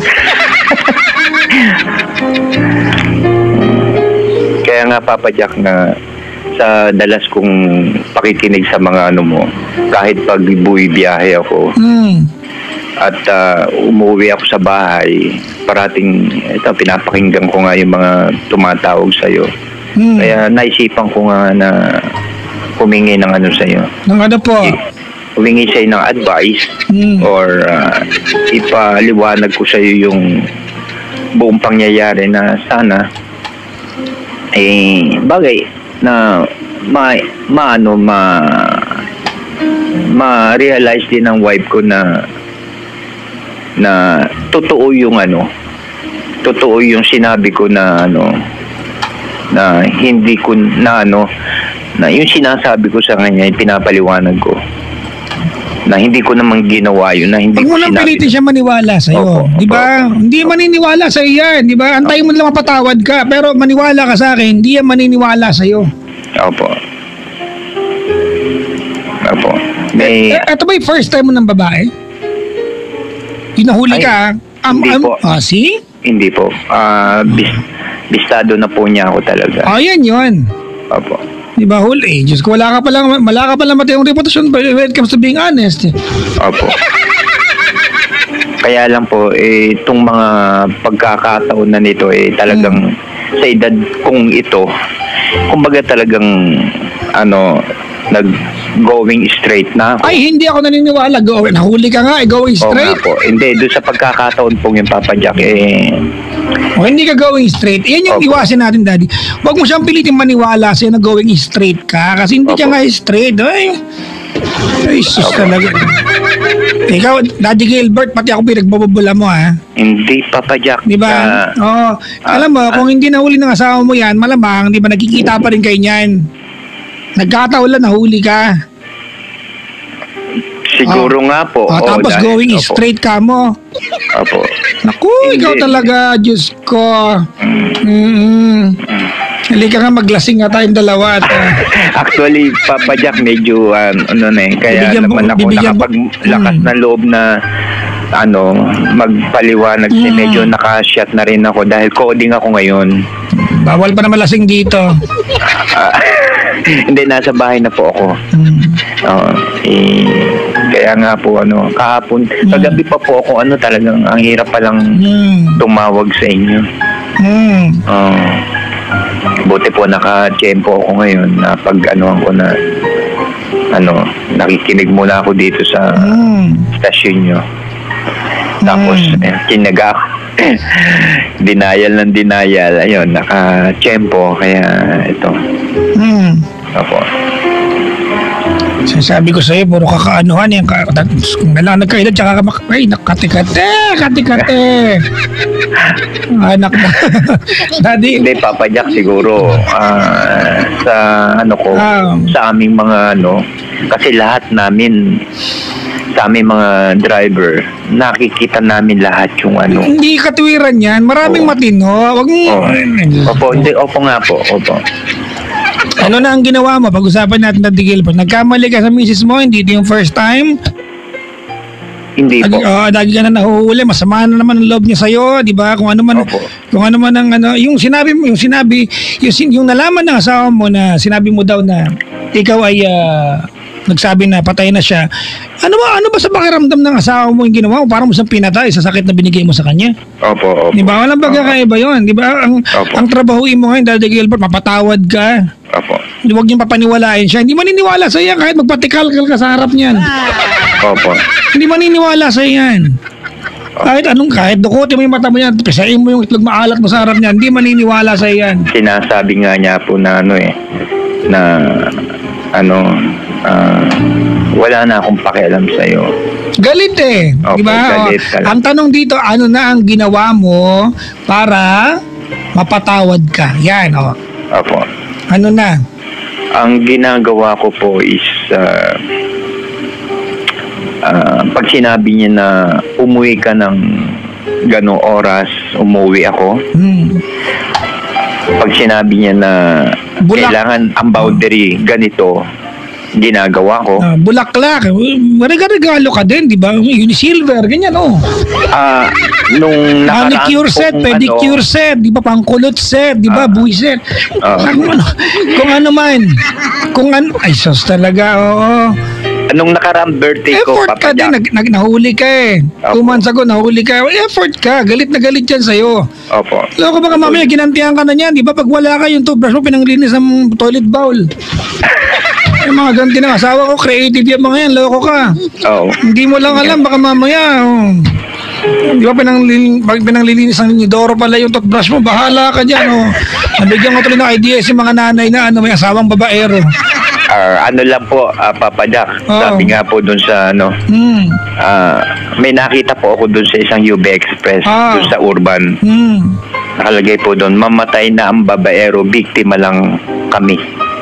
Speaker 2: Kaya nga, Papa Jack, na sa dalas kong pakikinig sa mga ano mo, kahit pag buwi biyahe ako
Speaker 1: Hmm.
Speaker 2: at uh, umuwi ako sa bahay, parating ito, pinapakinggan ko nga yung mga tumatawag sa'yo.
Speaker 1: Hmm.
Speaker 2: Kaya naisipan ko nga na humingi ng ano sa'yo.
Speaker 1: Nang ano po?
Speaker 2: Humingi sa'yo ng advice
Speaker 1: Hmm.
Speaker 2: or uh, ipaliwanag ko sa'yo yung buong pangyayari na sana eh bagay na ma maano ma ma-realize din ng wife ko na na totoo yung ano totoo yung sinabi ko na ano na hindi ko na ano na yung sinasabi ko sa kanya pinapaliwanag ko na hindi ko naman ginawa yun na hindi
Speaker 1: Pag mo
Speaker 2: ko
Speaker 1: lang
Speaker 2: sinabi.
Speaker 1: pilitin siya maniwala sa iyo,
Speaker 2: Opo,
Speaker 1: di ba?
Speaker 2: opo.
Speaker 1: Hindi maniniwala sa iyo yan, di ba? Antayin mo lang mapatawad ka, pero maniwala ka sa akin, hindi yan maniniwala sa iyo.
Speaker 2: Opo. Opo. May
Speaker 1: Eh, ito ba yung first time mo ng babae? Yung nahuli
Speaker 2: Ay,
Speaker 1: ka, ah? um,
Speaker 2: hindi
Speaker 1: um,
Speaker 2: po.
Speaker 1: ah, see?
Speaker 2: hindi po. Ah, bis, bistado na po niya ako talaga.
Speaker 1: Oh, yan yun.
Speaker 2: Opo.
Speaker 1: Di ba, hul? Eh, Diyos ko, wala ka palang, wala ka palang matayong reputasyon when it comes to being honest.
Speaker 2: Opo. Kaya lang po, eh, itong mga pagkakataon na nito, eh, talagang
Speaker 1: Hmm.
Speaker 2: sa edad kong ito, kumbaga talagang, ano, nag-going straight na ako.
Speaker 1: Ay, hindi ako naniniwala. Go, nahuli ka nga, eh, going
Speaker 2: Oo nga
Speaker 1: straight.
Speaker 2: po. Hindi, doon sa pagkakataon pong yung Papa Jack, eh,
Speaker 1: O hindi ka going straight. Yan yung
Speaker 2: Opo.
Speaker 1: iwasin natin, Daddy. Huwag mo siyang pilitin maniwala sa'yo na going straight ka. Kasi hindi ka
Speaker 2: Opo.
Speaker 1: nga straight. Ay, ay sus
Speaker 2: Opo.
Speaker 1: talaga. Ikaw, Daddy Gilbert, pati ako pinagbababula mo, ha?
Speaker 2: hindi Papa Jack.
Speaker 1: Di ba?
Speaker 2: ah,
Speaker 1: Oo. Alam mo,
Speaker 2: ah,
Speaker 1: kung hindi nahuli ng asawa mo yan, malamang, di ba, nagkikita pa rin kayo niyan. Nagkataon lang, nahuli ka.
Speaker 2: siguro nga po.
Speaker 1: O,
Speaker 2: oo,
Speaker 1: tapos
Speaker 2: dahil-
Speaker 1: going
Speaker 2: opo.
Speaker 1: straight ka mo.
Speaker 2: Opo.
Speaker 1: Naku,
Speaker 2: Hindi.
Speaker 1: ikaw talaga, Diyos ko.
Speaker 2: Mm.
Speaker 1: Mm-mm. Halika nga, maglasing nga tayong dalawa. At, ah,
Speaker 2: Actually, Papa Jack, medyo uh, ano na eh. Kaya
Speaker 1: Bibigyan mo-
Speaker 2: naman ako
Speaker 1: bibigyan mo-
Speaker 2: nakapaglakas
Speaker 1: Mm.
Speaker 2: ng loob na ano, magpaliwanag. Mm.
Speaker 1: Mm.
Speaker 2: Medyo nakashot na rin ako dahil coding ako ngayon.
Speaker 1: bawal pa na malasing dito.
Speaker 2: Ah, hindi, nasa bahay na po ako.
Speaker 1: Mm.
Speaker 2: Oo, eh, kaya nga po, ano, kahapon, kagabi pa po ako, ano, talagang ang hirap palang
Speaker 1: Mm.
Speaker 2: tumawag sa inyo.
Speaker 1: Mm.
Speaker 2: Oo. Buti po naka-tempo ako ngayon na pag ano ako na ano, nakikinig muna ako dito sa
Speaker 1: Mm.
Speaker 2: stasyon nyo. Tapos,
Speaker 1: Mm.
Speaker 2: eh, kinaga ako. Denial ng denial. Ayun, naka-tempo. Kaya ito.
Speaker 1: Mm.
Speaker 2: Opo.
Speaker 1: Sinasabi ko sa'yo, puro kakaanuhan yan. Ka, kung nalang nagkaedad, tsaka ka mak- ay, nakate-kate, kate-kate. Anak na. Daddy,
Speaker 2: Hindi, Papa Jack, siguro ah, sa ano ko,
Speaker 1: Ah.
Speaker 2: sa aming mga ano, kasi lahat namin, sa aming mga driver, nakikita namin lahat yung ano.
Speaker 1: hindi katuwiran yan. Maraming
Speaker 2: Oo.
Speaker 1: matino. Wag mo.
Speaker 2: Oh. Opo, hindi, opo nga po, opo.
Speaker 1: Ano na ang ginawa mo? Pag-usapan natin, Daddy Gilbert. Nagkamali ka sa misis mo, hindi ito yung first time.
Speaker 2: Hindi po.
Speaker 1: Uh, lagi ka na nahuhuli, masama na naman ang loob niya sa'yo, di ba? Kung ano man,
Speaker 2: Opo.
Speaker 1: kung ano man ang ano, yung sinabi mo, yung sinabi, yung, sin- yung nalaman ng asawa mo na sinabi mo daw na ikaw ay ah, nagsabi na patay na siya. Ano ba, ano ba sa pakiramdam ng asawa mo yung ginawa mo? Parang mo siyang pinatay sa sakit na binigay mo sa kanya.
Speaker 2: Opo, opo.
Speaker 1: Di ba? Walang pagkakaiba yun. Di ba? Ang,
Speaker 2: Opo.
Speaker 1: ang trabahuin mo ngayon, Daddy Gilbert, mapatawad ka.
Speaker 2: Opo.
Speaker 1: Huwag niyong papaniwalain siya. Hindi maniniwala sa iya kahit magpatikal-kal ka sa harap niyan.
Speaker 2: Opo.
Speaker 1: Hindi maniniwala sa yan. Kahit anong, kahit dukutin mo yung mata mo yan, pisain mo yung itlog maalat mo sa harap niyan, hindi maniniwala sa yan.
Speaker 2: Sinasabi nga niya po na ano eh, na ano, ah, wala na akong pakialam sa'yo.
Speaker 1: Galit eh.
Speaker 2: Opo,
Speaker 1: Di ba?
Speaker 2: galit,
Speaker 1: O,
Speaker 2: galit.
Speaker 1: ang tanong dito, ano na ang ginawa mo para mapatawad ka? Yan, o.
Speaker 2: Opo.
Speaker 1: Ano na?
Speaker 2: Ang ginagawa ko po is ah, ah, pag sinabi niya na umuwi ka ng ganong oras, umuwi ako.
Speaker 1: Hmm.
Speaker 2: Pag sinabi niya na
Speaker 1: Bulak-
Speaker 2: kailangan ang boundary ganito, ginagawa ko.
Speaker 1: Ah, bulaklak. Regalo ka din, di ba? Yung silver, ganyan, oh.
Speaker 2: Ah, nung nakaraan
Speaker 1: Manicure set,
Speaker 2: pong
Speaker 1: pedicure
Speaker 2: ano,
Speaker 1: set, di ba? Pangkulot set, di ba?
Speaker 2: Ah.
Speaker 1: Buwi set.
Speaker 2: Ah.
Speaker 1: Kung ano, kung ano man. Kung ano, ay sus talaga, oo.
Speaker 2: nung nakaraang birthday ko,
Speaker 1: Effort ka
Speaker 2: Papa
Speaker 1: din,
Speaker 2: Jack.
Speaker 1: nag, nag, nahuli ka eh.
Speaker 2: Opo.
Speaker 1: Two months ago, nahuli ka. Effort ka, galit na galit yan sa'yo.
Speaker 2: Opo.
Speaker 1: Loko baka mamaya, ginantihan ka na niyan. Di ba pag wala ka, yung toothbrush mo, pinanglinis ng toilet bowl. Yung mga ganti ng asawa ko, creative yung mga yan, loko ka.
Speaker 2: Oo.
Speaker 1: Hindi mo lang alam, baka mamaya, oh. Di ba pinanglilin, pinanglilinis ng Nidoro pala yung toothbrush mo, bahala ka dyan, oh. Nabigyan ko tuloy ng idea si mga nanay na ano, may asawang babaero.
Speaker 2: Ah, ano lang po, ah, Papa Jack,
Speaker 1: Oo.
Speaker 2: sabi nga po dun sa ano,
Speaker 1: Hmm.
Speaker 2: ah, may nakita po ako dun sa isang U B Express,
Speaker 1: Ah.
Speaker 2: dun sa Urban.
Speaker 1: Hmm.
Speaker 2: Nakalagay po dun, mamatay na ang babaero, biktima lang kami.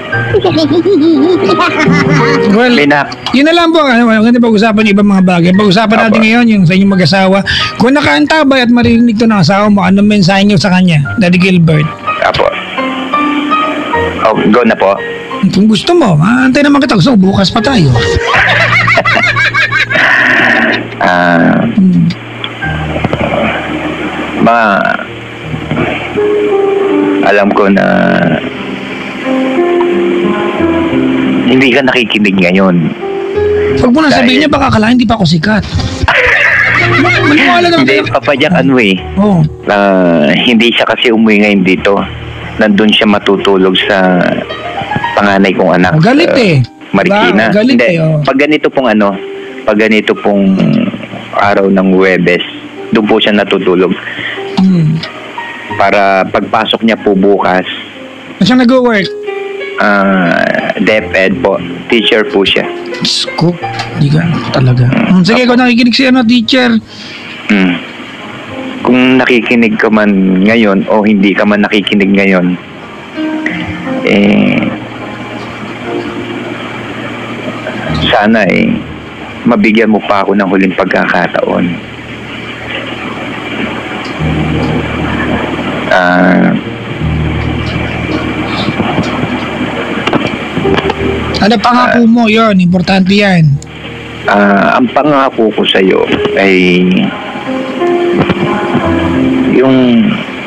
Speaker 1: Well,
Speaker 2: May na,
Speaker 1: yun na lang po. Ano, hindi pag-usapan yung ibang mga bagay. Pag-usapan natin
Speaker 2: Apo.
Speaker 1: ngayon yung sa inyong mag-asawa. Kung nakaantabay at marinig to ng asawa mo, anong mensahe niyo sa kanya, Daddy Gilbert?
Speaker 2: apo. Oh, go na po.
Speaker 1: Kung gusto mo, antay naman kita. Gusto mo, bukas pa tayo.
Speaker 2: Ah,
Speaker 1: Hmm.
Speaker 2: mga, alam ko na hindi ka nakikinig ngayon.
Speaker 1: Huwag mo na
Speaker 2: Dahil-
Speaker 1: sabihin niya, baka akala hindi pa ako sikat. Maniwala naman
Speaker 2: Hindi,
Speaker 1: kayo.
Speaker 2: Papa Jack, ano eh,
Speaker 1: Oo.
Speaker 2: ah, hindi siya kasi umuwi ngayon dito. Nandun siya matutulog sa panganay kong anak.
Speaker 1: Oh, galit
Speaker 2: ah,
Speaker 1: eh.
Speaker 2: Marikina.
Speaker 1: Ba- galit
Speaker 2: Hindi,
Speaker 1: eh, oh.
Speaker 2: pag ganito pong ano, pag ganito pong araw ng Huwebes, doon po siya natutulog.
Speaker 1: Hmm.
Speaker 2: Para pagpasok niya po bukas,
Speaker 1: Saan siya nag-work?
Speaker 2: ah, DepEd po, teacher po siya.
Speaker 1: Diyos ko, hindi ka talaga. Hmm, sige, kung nakikinig si ano, teacher.
Speaker 2: Mm. Kung nakikinig ka man ngayon o hindi ka man nakikinig ngayon, eh, sana eh, mabigyan mo pa ako ng huling pagkakataon. Ah,
Speaker 1: Ano pangako mo yon? Importante yan.
Speaker 2: ah, ang pangako ko sa iyo ay yung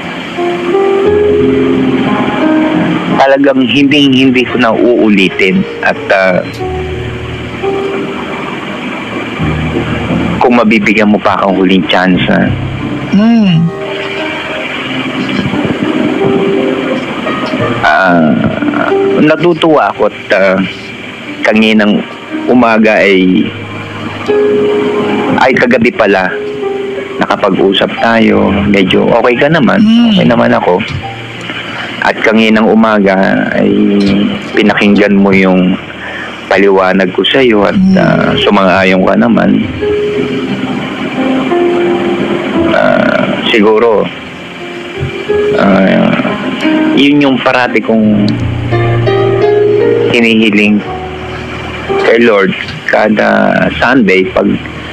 Speaker 2: talagang hindi hindi ko na uulitin at ah, kung mabibigyan mo pa akong huling chance, ah,
Speaker 1: Hmm.
Speaker 2: ah, natutuwa ako at ah, kanginang umaga ay ay kagabi pala nakapag-usap tayo, medyo okay ka naman,
Speaker 1: Mm.
Speaker 2: okay naman ako, at kanginang umaga ay pinakinggan mo yung paliwanag ko sa iyo at
Speaker 1: Mm.
Speaker 2: ah, sumang-ayon ka naman. Ah, siguro ah, yun yung parati kong hinihiling kay Lord kada Sunday pag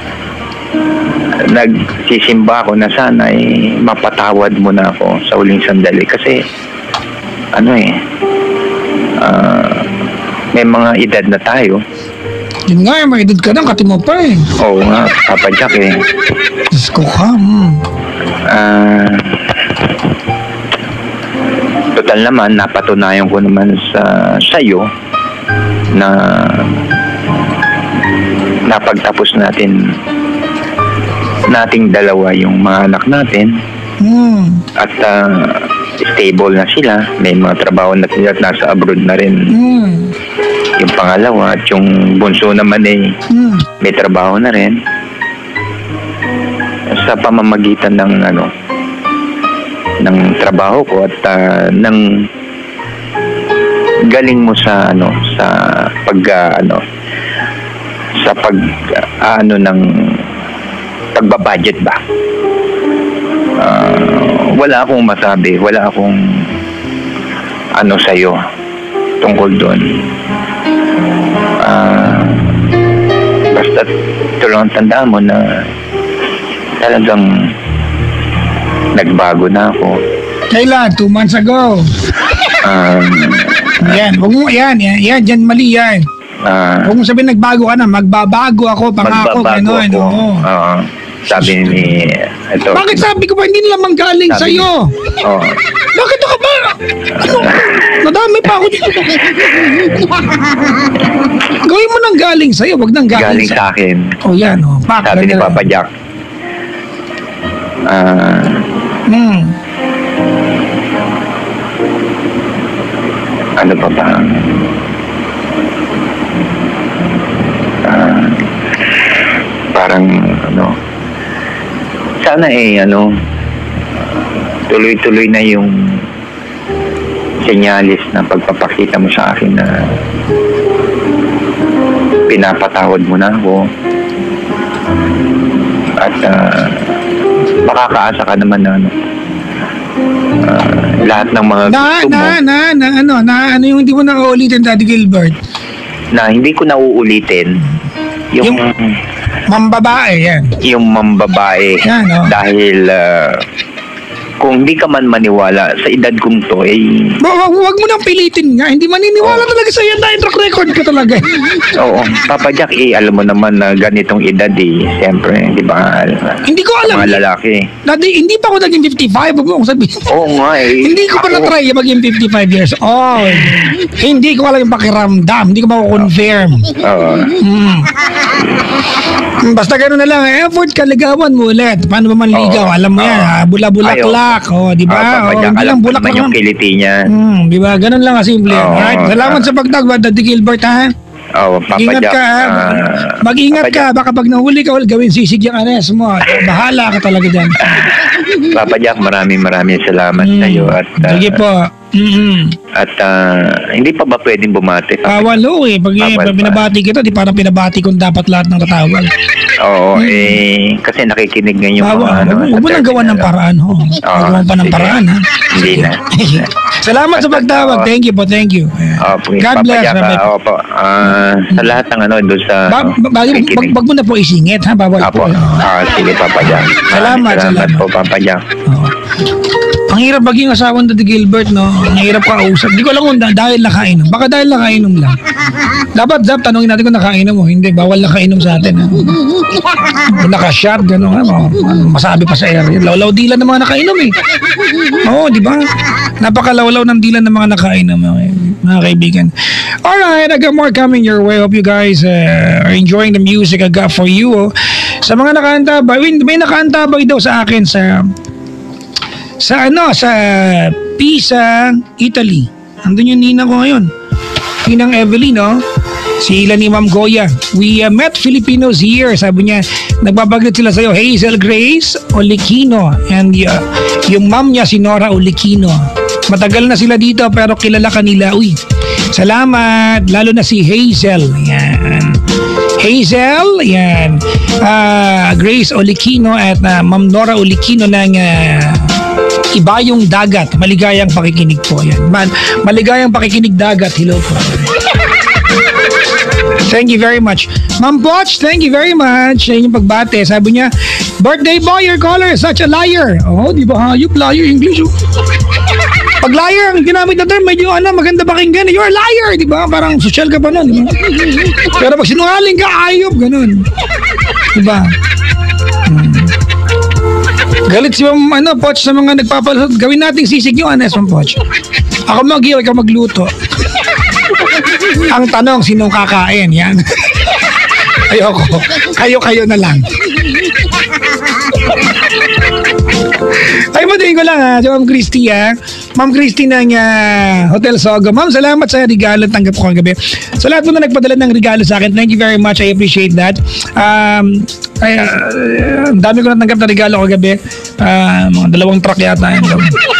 Speaker 2: nagsisimba ako na sana eh, mapatawad mo na ako sa huling sandali kasi ano eh ah, may mga edad na tayo.
Speaker 1: Yun nga, may edad ka na, kati mo pa eh.
Speaker 2: Oo nga, Papa Jack eh.
Speaker 1: Diyos ko ka, hmm.
Speaker 2: Ah, total naman, napatunayan ko naman sa sa'yo na napagtapos natin nating dalawa yung mga anak natin
Speaker 1: Hmm.
Speaker 2: at ah, stable na sila, may mga trabaho na sila at nasa abroad na rin
Speaker 1: Hmm.
Speaker 2: yung pangalawa, at yung bunso naman eh
Speaker 1: Hmm.
Speaker 2: may trabaho na rin sa pamamagitan ng ano ng trabaho ko at ah, ng galing mo sa ano sa pag ah, ano sa pag ah, ano ng pagbabudget ba. Ah, wala akong masabi, wala akong ano sa'yo tungkol doon. Ah, basta tulungan tandaan mo na talagang nagbago na ako.
Speaker 1: Kailan? Two months ago.
Speaker 2: Um,
Speaker 1: Yan, huwag mo, yan, yan, yan, dyan mali yan.
Speaker 2: ah,
Speaker 1: Huwag mo sabihin nagbago ka na, magbabago ako, pangako,
Speaker 2: magbabago
Speaker 1: gano'n.
Speaker 2: ako.
Speaker 1: Oo.
Speaker 2: Oo. Sabi ni ito.
Speaker 1: Bakit sabi ko ba hindi nila manggaling
Speaker 2: Sabi-
Speaker 1: sa'yo?
Speaker 2: Oo.
Speaker 1: Bakit ako ba? Ano? Nadami pa ako dito. Gawin mo nang galing sa'yo, wag nang galing,
Speaker 2: Galing sa akin.
Speaker 1: Oh, yan, oh. Pak,
Speaker 2: Sabi ni
Speaker 1: ganyan.
Speaker 2: Papa Jack. Ah,
Speaker 1: Hmm.
Speaker 2: ano pa ba? parang ano, sana eh ano, tuloy-tuloy na yung senyalis na pagpapakita mo sa akin na pinapatawad mo na ako at uh, makakaasa ka naman na ano, uh, lahat ng mga
Speaker 1: Na,
Speaker 2: gusto mo
Speaker 1: na, na, na, ano, na, ano yung hindi mo nakaulitin, Daddy Gilbert?
Speaker 2: na hindi ko na uulitin yung
Speaker 1: Yung- Mambabae, yan.
Speaker 2: yung mambabae
Speaker 1: Yan, oh.
Speaker 2: dahil uh, kung hindi ka man maniwala sa edad kong to eh
Speaker 1: Wag, wag mo nang pilitin nga. Hindi maniniwala talaga sa yan dahil track record ka talaga.
Speaker 2: oo, Papa Jack eh alam mo naman na ganitong edad eh siyempre di ba
Speaker 1: Hindi ko alam.
Speaker 2: mga lalaki
Speaker 1: Dati, hindi pa ako naging fifty-five. Huwag mo akong sabihin.
Speaker 2: oo nga eh
Speaker 1: Hindi ko pa
Speaker 2: Ako-
Speaker 1: na-try maging fifty-five years old. Hindi ko alam yung pakiramdam. Hindi ko mako-confirm.
Speaker 2: oo.
Speaker 1: Mm. Basta gano'n na lang. Effort ka, ligawan mo ulit. Paano ba man ligaw?
Speaker 2: Oo.
Speaker 1: Alam mo yan.
Speaker 2: Oo.
Speaker 1: ha? Bula-bulaklak. O, di ba?
Speaker 2: Ah, Papa
Speaker 1: O,
Speaker 2: Jack,
Speaker 1: hindi
Speaker 2: alam
Speaker 1: lang
Speaker 2: ko
Speaker 1: bulaklak
Speaker 2: naman yung
Speaker 1: lang.
Speaker 2: kiliti niya
Speaker 1: Hmm, di ba? Ganun lang kasimple.
Speaker 2: Oo.
Speaker 1: Alright. Salamat sa pagtagwa, Daddy Gilbert, ha?
Speaker 2: oo Papa
Speaker 1: Mag-ingat
Speaker 2: Jack
Speaker 1: ka, ha?
Speaker 2: ah,
Speaker 1: Mag-ingat
Speaker 2: Papa
Speaker 1: ka.
Speaker 2: Jack,
Speaker 1: Baka pag nahuli ka, ulit gawin sisig yung anes mo. Bahala ka talaga dyan.
Speaker 2: Papa Jack maraming maraming salamat
Speaker 1: Hmm.
Speaker 2: sa iyo at ah,
Speaker 1: Sige po. Mm-mm.
Speaker 2: at ah, hindi pa ba pwedeng bumati Papa
Speaker 1: Ah, walo eh. Pag,
Speaker 2: Bawal
Speaker 1: pag
Speaker 2: pa.
Speaker 1: binabati kita, di parang pinabati kong dapat lahat ng tatawag.
Speaker 2: Oo, eh, kasi nakikinig ngayon yung
Speaker 1: Bawa,
Speaker 2: mga ano.
Speaker 1: huwag mo nang gawa ng paraan, ho. Gagawa pa ng
Speaker 2: sige.
Speaker 1: paraan, ha?
Speaker 2: Hindi na.
Speaker 1: Salamat sa pagtawag. Thank you po, thank you.
Speaker 2: Opo,
Speaker 1: God bless.
Speaker 2: Papa Jack,
Speaker 1: Bye-bye.
Speaker 2: ah, opo. Ah, sa lahat ng ano, doon sa...
Speaker 1: Ba, ba, ba, wag,
Speaker 2: nakikinig.
Speaker 1: wag mo na po isingit, ha? Bawal
Speaker 2: Apo,
Speaker 1: po.
Speaker 2: ah, sige Papa Jack. Maraming
Speaker 1: Salamat,
Speaker 2: Salamat
Speaker 1: salamat.
Speaker 2: po Papa Jack.
Speaker 1: Oo. Ang hirap maging asawan Daddy Gilbert, no? Ang hirap kausap. Di ko alam kung da- dahil nakainom. Baka dahil nakainom lang. Dapat, Zap, tanongin natin kung nakainom mo. Hindi, bawal nakainom sa atin, ha? Kung naka-shot, gano'n, ha? Masabi pa sa area. Lawlaw dila ng mga nakainom, eh. Oo, di ba? Napakalawlaw ng dila ng mga nakainom, okay? Mga kaibigan. Alright, I got more coming your way. Hope you guys uh, are enjoying the music I got for you. Oh. Sa mga nakaantabay, may, may nakaantabay daw sa akin sa sa ano, sa Pisa, Italy. Andun yung ninang ko ngayon. Ninang Evelyn, no? Si Ila ni Ma'am Goya. We uh, met Filipinos here. Sabi niya, nagbabaglit sila sa'yo. Hazel Grace Olikino. And uh, yung ma'am niya, si Nora Olikino. Matagal na sila dito pero kilala kanila. Uy, salamat. Lalo na si Hazel. Yan. Hazel, yan. Uh, Grace Olikino at uh, Ma'am Nora Olikino ng uh, Ibayong Dagat. Maligayang pakikinig po. Yan. Man, maligayang pakikinig dagat. Hello po. Thank you very much. Ma'am Poch, thank you very much sa inyong pagbate. Sabi niya, birthday boy, your caller is such a liar. Oh, di ba hayop, liar English. Oh. Pag liar, ang ginamit na term, medyo ano, maganda pakinggan. You're a liar, di ba? Parang social ka pa nun, di ba? Pero pag sinungaling ka, ayop, ganun. Di ba? Hmm. Galit si Ma'am ano, Poch sa mga nagpapalusot. Gawin nating sisig yung anes, Ma'am Poch. Ako mag-iwa, ikaw magluto. Ang tanong, sinong kakain? Yan. Ayoko. Kayo-kayo na lang. Ay, madaling ko lang ha. Si Ma'am Christy ha. Ma'am Christy ng uh, Hotel Sogo. Ma'am, salamat sa regalo. Tanggap ko kagabi. Sa lahat po na nagpadala ng regalo sa akin, thank you very much. I appreciate that. Um, ay, uh, ang dami ko na tanggap na regalo kagabi. Uh, mga dalawang truck yata. Yan.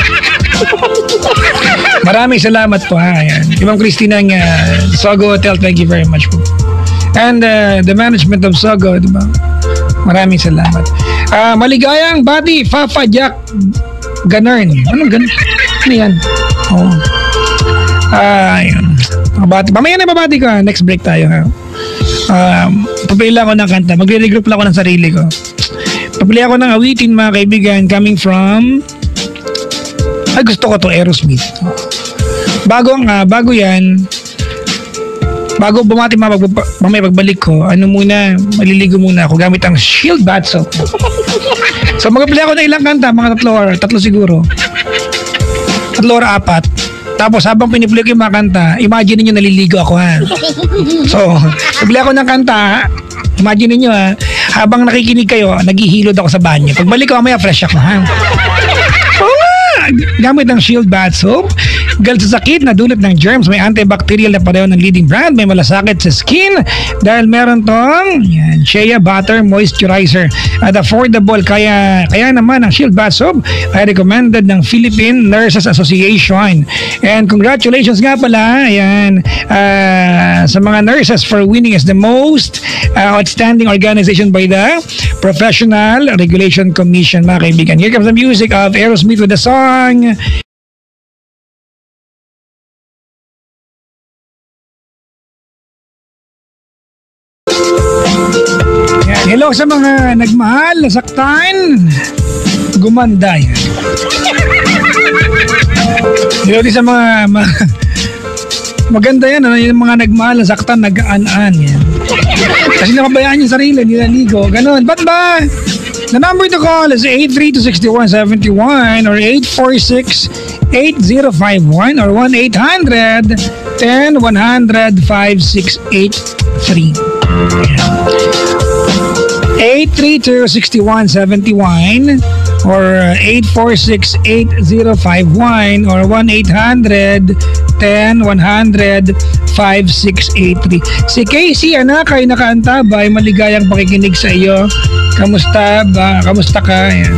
Speaker 1: Maraming salamat po ha. Ayan. Si Ma'am Christy ng uh, Sogo Hotel, thank you very much po. And uh, the management of Sogo, di ba? Maraming salamat. Uh, maligayang bati, Papa Jack Ganern. Anong gan? Ano yan? Oh. Ah, yun. Babati. Mamaya na babati ko ha. Next break tayo ha. Um, papili lang ako ng kanta. Magre-regroup lang ako ng sarili ko. Papili ako ng awitin mga kaibigan coming from... Ay, gusto ko to Aerosmith. Bago ang uh, bago yan, bago bumati mga pag, mamaya pagbalik ko, ano muna, maliligo muna ako gamit ang Shield Bath Soap. So magpapili ako ng ilang kanta, mga tatlo or tatlo siguro. Tatlo or apat. Tapos habang pinipili ko yung mga kanta, imagine niyo naliligo ako ha. So, pagpili ako ng kanta, imagine niyo ha, habang nakikinig kayo, naghihilod ako sa banyo. Pagbalik ko mamaya fresh ako ha. Gamit ng Shield Bath Soap. Tanggal sa sakit na dulot ng germs, may antibacterial na pareho ng leading brand, may malasakit sa skin dahil meron tong yan, Shea Butter Moisturizer at affordable. Kaya, kaya naman ang Shield Bath Soap ay recommended ng Philippine Nurses Association. And congratulations nga pala ayan, uh, sa mga nurses for winning as the most uh, outstanding organization by the Professional Regulation Commission, mga kaibigan. Here comes the music of Aerosmith with the song yan. Hello sa mga nagmahal, nasaktan, gumanda yan. Hello din sa mga, mga maganda yan, ano, yung mga nagmahal, nasaktan, nag-aan-aan yan. Kasi napabayaan yung sarili, nilaligo, ganun. Ba't ba? The number to call is eight three two, six one seven one or eight four six, eight zero five one or one eight hundred, ten, one hundred, five six eight three. eight three two, six one seven one or eight four six, eight zero five one or one eight hundred, ten, one hundred, five six eight three. Si Casey, anak, ay nakaantabay, maligayang pakikinig sa iyo. Kamusta ba? Kamusta ka? Ayan.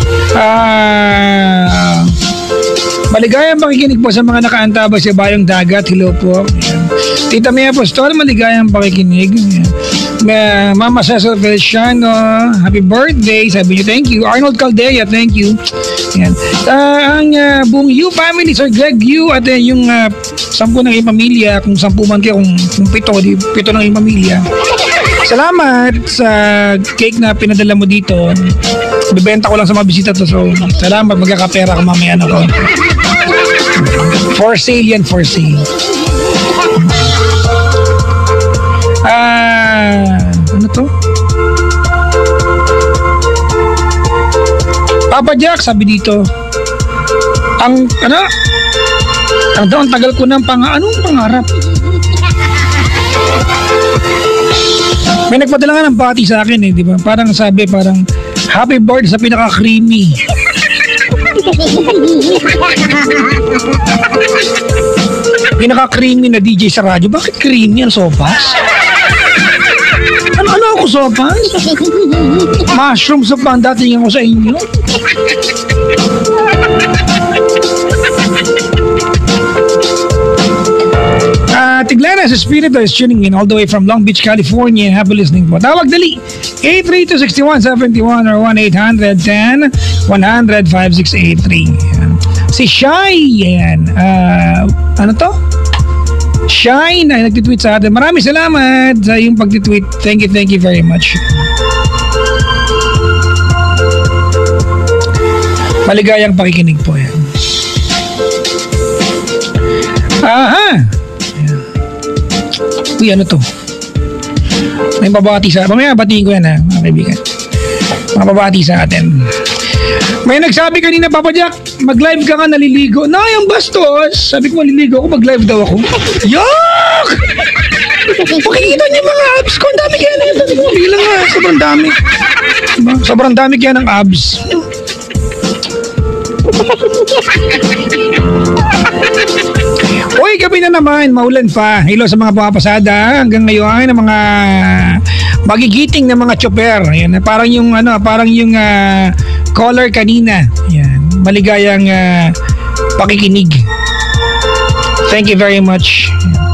Speaker 1: Ah, maligayang pakikinig po sa mga nakaantabay sa Bayong Dagat. Hello po. Ayan. Tita May Apostol, maligayang pakikinig. Ayan. Uh, Mama Cecil Feliciano, happy birthday. Sabi niyo, thank you. Arnold Caldea, thank you. Ayan. Uh, ang uh, buong Yu family, Sir Greg Yu, at uh, yung uh, sampu ng iyong pamilya, kung sampu man kayo, kung, kung pito, di, pito ng iyong pamilya. Salamat sa cake na pinadala mo dito. Bibenta ko lang sa mga bisita to. So, salamat. Magkakapera ka mamaya na ko. For sale yan, for sale. Ah, ano to? Papa Jack, sabi dito. Ang, ano? Ang daw, ang tagal ko ng pang, anong pangarap? May nagpadala nga ng bati sa akin eh, di ba? Parang sabi, parang happy birthday sa pinaka-creamy. Pinaka-creamy na D J sa radyo. Bakit creamy? Ano, sopas? Ano, ano ako, sopas? Mushroom soup ba ang datingan ko sa inyo? Uh, Tiglana sa Espiritu is tuning in all the way from Long Beach, California. Happy listening po. Tawag dali. eight three two, six one seven one or one eight hundred, ten, one hundred, five six eight three. Si Shai, yan. Uh, ano to? Shine ay nagtitweet sa atin. Maraming salamat sa iyong pagtitweet. Thank you, thank you very much. Maligayang pakikinig po yan. Aha! Uy, ano to? May babati sa... Mamaya, batiin ko yan ha, mga kaibigan. Mga babati sa atin. May nagsabi kanina, Papa Jack, mag-live ka nga, naliligo. Na, yung bastos. Sabi ko, maliligo ako, mag-live daw ako. Yuck! Pakikita niyo mga abs ko. Ang dami kaya na yun. Bilang nga, sobrang dami. Diba? Sobrang dami kaya ng abs. Uy, gabi na naman, maulan pa. Hello sa mga pumapasada hanggang ngayon ng mga magigiting na mga chopper. Ayan, parang yung ano, parang yung uh, caller kanina. Ayan, maligayang uh, pakikinig. Thank you very much.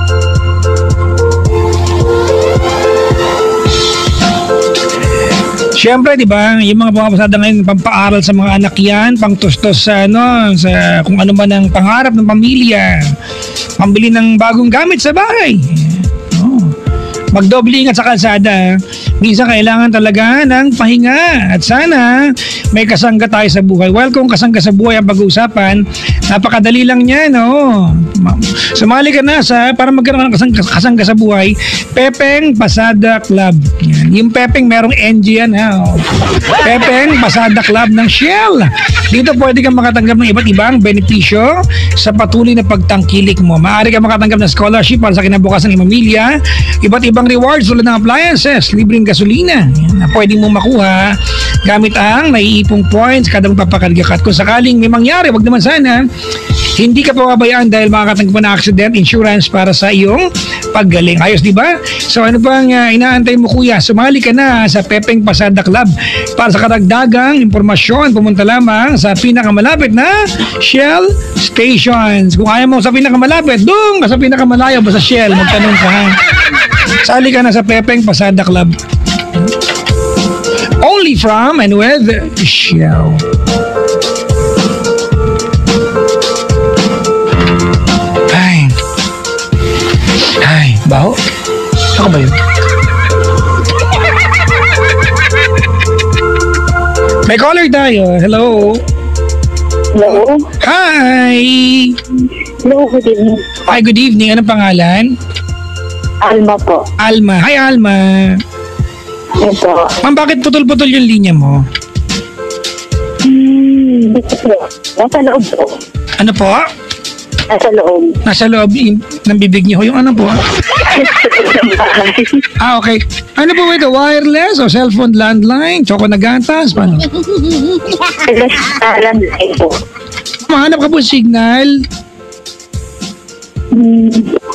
Speaker 1: Siyempre, di ba, yung mga pumapasada ngayon, pampaaral sa mga anak yan, pangtustos sa, ano, sa kung ano man ang pangarap ng pamilya, pambili ng bagong gamit sa bahay. Oh. Magdoble ingat sa kalsada. Minsan kailangan talaga ng pahinga. At sana may kasangga tayo sa buhay. Well, kung kasangga sa buhay ang pag-uusapan, napakadali lang niya, no? Sumali ka na sa, para magkaroon ng kasangga, kasangga sa buhay, Pepeng Pasada Club. Yan. Yung Pepeng, merong N G yan, ha? Oh. Pepeng Pasada Club ng Shell. Dito pwede kang makatanggap ng iba't ibang benepisyo sa patuloy na pagtangkilik mo. Maaari kang makatanggap ng scholarship para sa kinabukasan ng pamilya, iba't ibang rewards tulad ng appliances, libreng gasolina na pwede mo makuha gamit ang naiipong points kada magpapakarga ka. At kung sakaling may mangyari, wag naman sana, Hindi ka pababayaan dahil makakatagpo ng accident insurance para sa iyong paggaling. Ayos, di ba? So ano pang uh, inaantay mo, kuya? Sumali ka na sa Pepeng Pasada Club. Para sa karagdagang impormasyon, pumunta lamang sa pinakamalapit na Shell stations. Kung ayaw mo sa pinakamalapit, doon ka sa pinakamalayo ba sa Shell, magtanong ka. Ha? Sali ka na sa Pepeng Pasada Club. Only from and with Shell. Ay. Ay, baho. Ako ba yun? May caller tayo. Hello.
Speaker 3: Hello?
Speaker 1: Hi.
Speaker 3: Hello, good evening.
Speaker 1: Hi, good evening. Anong pangalan?
Speaker 3: Alma po.
Speaker 1: Alma. Hi, Alma.
Speaker 3: Ito.
Speaker 1: Ma'am, bakit putol-putol yung linya mo?
Speaker 3: Hmm, dito po. Nasa loob po.
Speaker 1: Ano po?
Speaker 3: Nasa loob.
Speaker 1: Nasa loob yung- ng bibig niyo. Yung ano po?
Speaker 3: Ng bahay.
Speaker 1: Ah, okay. Ano po ito? Wireless o cellphone landline? Tsoko na gatas? Paano?
Speaker 3: Alas, alam lang po.
Speaker 1: Mahanap ka po signal.
Speaker 3: Hmm.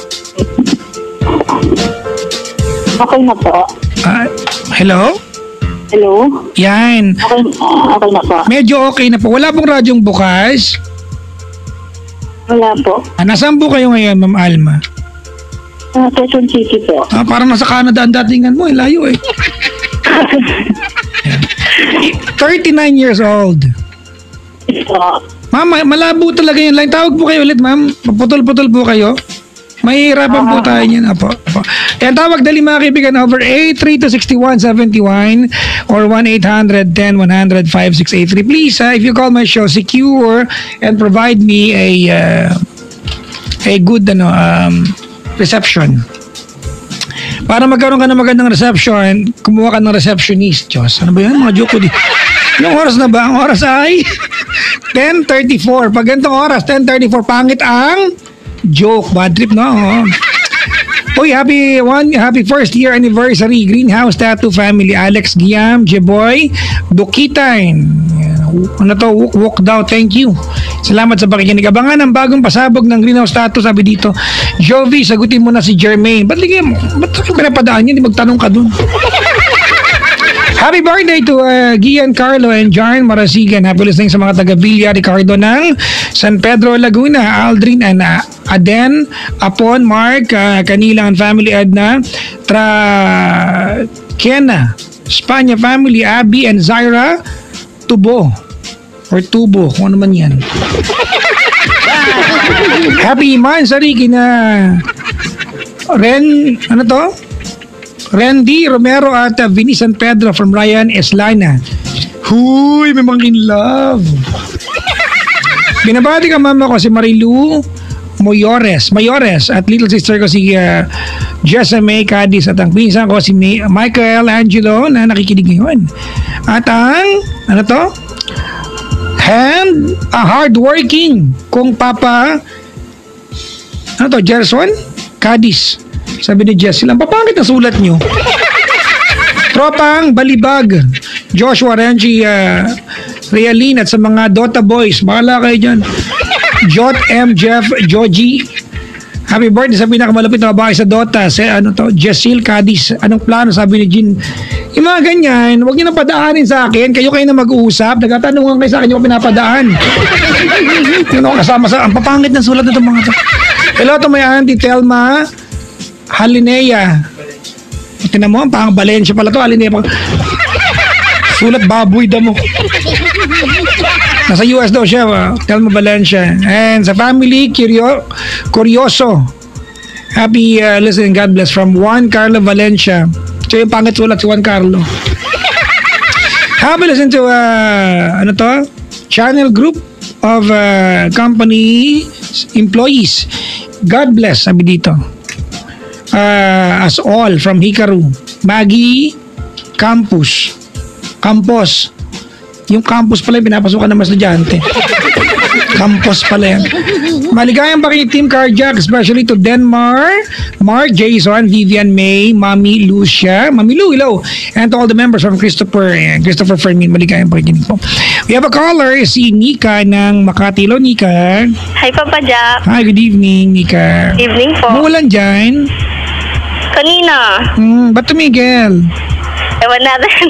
Speaker 3: Okay na po.
Speaker 1: Ah, hello?
Speaker 3: Hello?
Speaker 1: Yan.
Speaker 3: Okay, ah, okay na po.
Speaker 1: Medyo okay na po. Wala pong radyong bukas.
Speaker 3: Wala po.
Speaker 1: Ah, nasaan po kayo ngayon, Ma'am Alma?
Speaker 3: Uh, Quezon City po.
Speaker 1: Ah, parang nasa Canada ang datingan mo. Eh, layo eh. thirty-nine years old.
Speaker 3: Ito.
Speaker 1: Ma'am, ma- malabo talaga yung line. Tawag po kayo ulit, ma'am. Paputol-putol po kayo. Mahihirapan po tayo niyan. Apo, apo. Yan, tawag dali mga kaibigan over eight three two six one seven one or one eight hundred ten one hundred five six eight three. Please, uh, if you call my show, secure and provide me a uh, a good ano um, reception. Para magkaroon ka ng magandang reception, kumuha ka ng receptionist. Diyos, ano ba yan? Mga joke ko di. Yung oras na ba? Ang oras ay ten thirty-four. Pag ganitong oras, ten thirty-four, pangit ang joke. Bad trip, no? Oh. Uy, happy one, happy first year anniversary, Greenhouse Tattoo Family, Alex Giam, Jeboy, Dukitain. Ano to, walk, walk daw, thank you. Salamat sa pakikinig. Abangan ang bagong pasabog ng Greenhouse Tattoo, sabi dito. Jovi, sagutin mo na si Jermaine. Ba't ligay mo? Ba't pinapadaan niya? Di magtanong ka dun. Happy birthday to uh, Gian Carlo and Jarn Marasigan. Happy listening sa mga taga Villa Ricardo ng San Pedro, Laguna. Aldrin and uh, Aden, Apon, Mark, uh, Kanila and family, Edna, Tra Kena, Spanya family, Abby and Zaira, Tubo or Tubo, kung ano man yan. Happy Mansari kina Ren, ano to? Randy Romero at uh, Vinny San Pedro from Ryan Eslana. Huy, may mga in love. Binabati ka mama ko si Marilu Moyores, Mayores at little sister ko si uh, Jessa May Cadiz at ang pinsan ko si May, Michael Angelo na nakikinig ngayon. At ang, ano to? And a hardworking kung papa, ano to, Gerson Cadiz. Sabi ni Jess, silang papangit na sulat nyo. Tropang Balibag, Joshua Renji, uh, Realin at sa mga Dota Boys, bahala kayo dyan. Jot M. Jeff Joji, happy birthday sa pinakamalapit na babae sa Dota. Sa ano to, Jessil Cadiz. Anong plano, sabi ni Jean. Yung mga ganyan, huwag nyo na padaanin sa akin. Kayo kayo na mag-uusap. Nagtatanungan kayo sa akin yung pinapadaan. Yung ako kasama sa, ang papangit ng sulat na itong mga to. Hello to my auntie Telma Halinea. Tinan mo, pang Valencia pala to. Halinea pa. Sulat baboy damo. Nasa U S daw siya. Uh, Telma Valencia. And sa family, Curio, Curioso. Happy uh, listening. God bless. From Juan Carlo Valencia. So yung pangit sulat si Juan Carlo. Happy listen to uh, ano to? Channel group of uh, company employees. God bless, sabi dito. Uh, as all from Hikaru. Maggie Campus. Campus. Yung campus pala yung pinapasukan ng mga estudyante. Campos pala yan. Maligayang pa kay Team Carjack, especially to Denmar, Mark, Jason, Vivian, May, Mami Lucia, Mami Lu, hello. And to all the members from Christopher, and Christopher Fermin, maligayang pakikinig po. We have a caller, si Nika ng Makati. Hello, Nika.
Speaker 4: Hi, Papa Jack.
Speaker 1: Hi, good evening, Nika.
Speaker 4: Evening po.
Speaker 1: Maulan dyan?
Speaker 4: Kanina.
Speaker 1: Hmm, ba't tumigil?
Speaker 4: Ewan natin.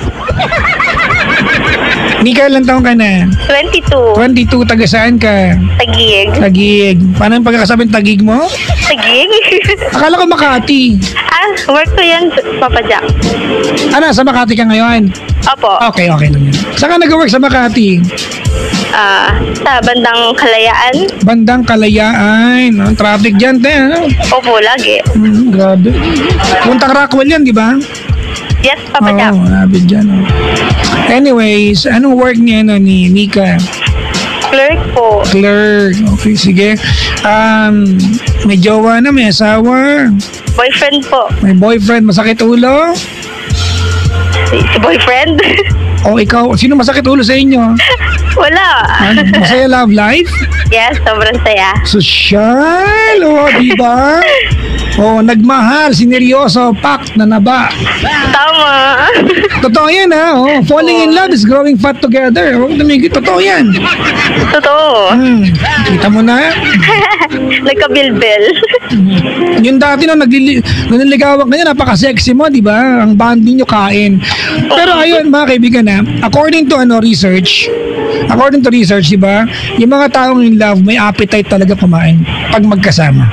Speaker 1: Nika, ilang taong ka na?
Speaker 4: twenty-two.
Speaker 1: twenty-two, taga saan ka?
Speaker 4: Tagig.
Speaker 1: Tagig. Paano yung pagkakasabing tagig mo?
Speaker 4: Tagig?
Speaker 1: Akala ko Makati.
Speaker 4: ah, work ko yan, Papa Jack.
Speaker 1: Ano, sa Makati ka ngayon?
Speaker 4: Opo.
Speaker 1: Okay, okay lang yun. Saan ka nag-work sa Makati?
Speaker 4: Ah, sa bandang Kalayaan.
Speaker 1: Bandang Kalayaan. Ang traffic dyan, te. Ano?
Speaker 4: Opo, lagi.
Speaker 1: Hmm, grabe. Puntang Rockwell yan, di ba?
Speaker 4: Yes, Papa Jack.
Speaker 1: Oo, grabe dyan. Oh. Anyways, anong work niya ano, ni Nika?
Speaker 4: Clerk po.
Speaker 1: Clerk. Okay, sige. Um, may jowa na, may asawa.
Speaker 4: Boyfriend po.
Speaker 1: May boyfriend, masakit ulo.
Speaker 4: Si, si boyfriend?
Speaker 1: O ikaw, sino masakit ulo sa inyo?
Speaker 4: Wala.
Speaker 1: Ano, masaya love life?
Speaker 4: Yes, sobrang saya.
Speaker 1: Sosyal, o, di ba? O, nagmahal, sineryoso, pak na naba.
Speaker 4: Tama.
Speaker 1: Totoo yan, ha? O, falling in love is growing fat together. O, tumigil, totoo yan.
Speaker 4: Totoo.
Speaker 1: Hmm, kita mo na?
Speaker 4: Nagkabilbil.
Speaker 1: Yung dati nung naglili, nung niligawan ka niya, napaka-sexy mo, di ba? Ang bonding nyo kain. Pero ayun, mga kaibigan, ha? According to ano research, according to research, di ba? Yung mga taong in love, may appetite talaga kumain pag magkasama.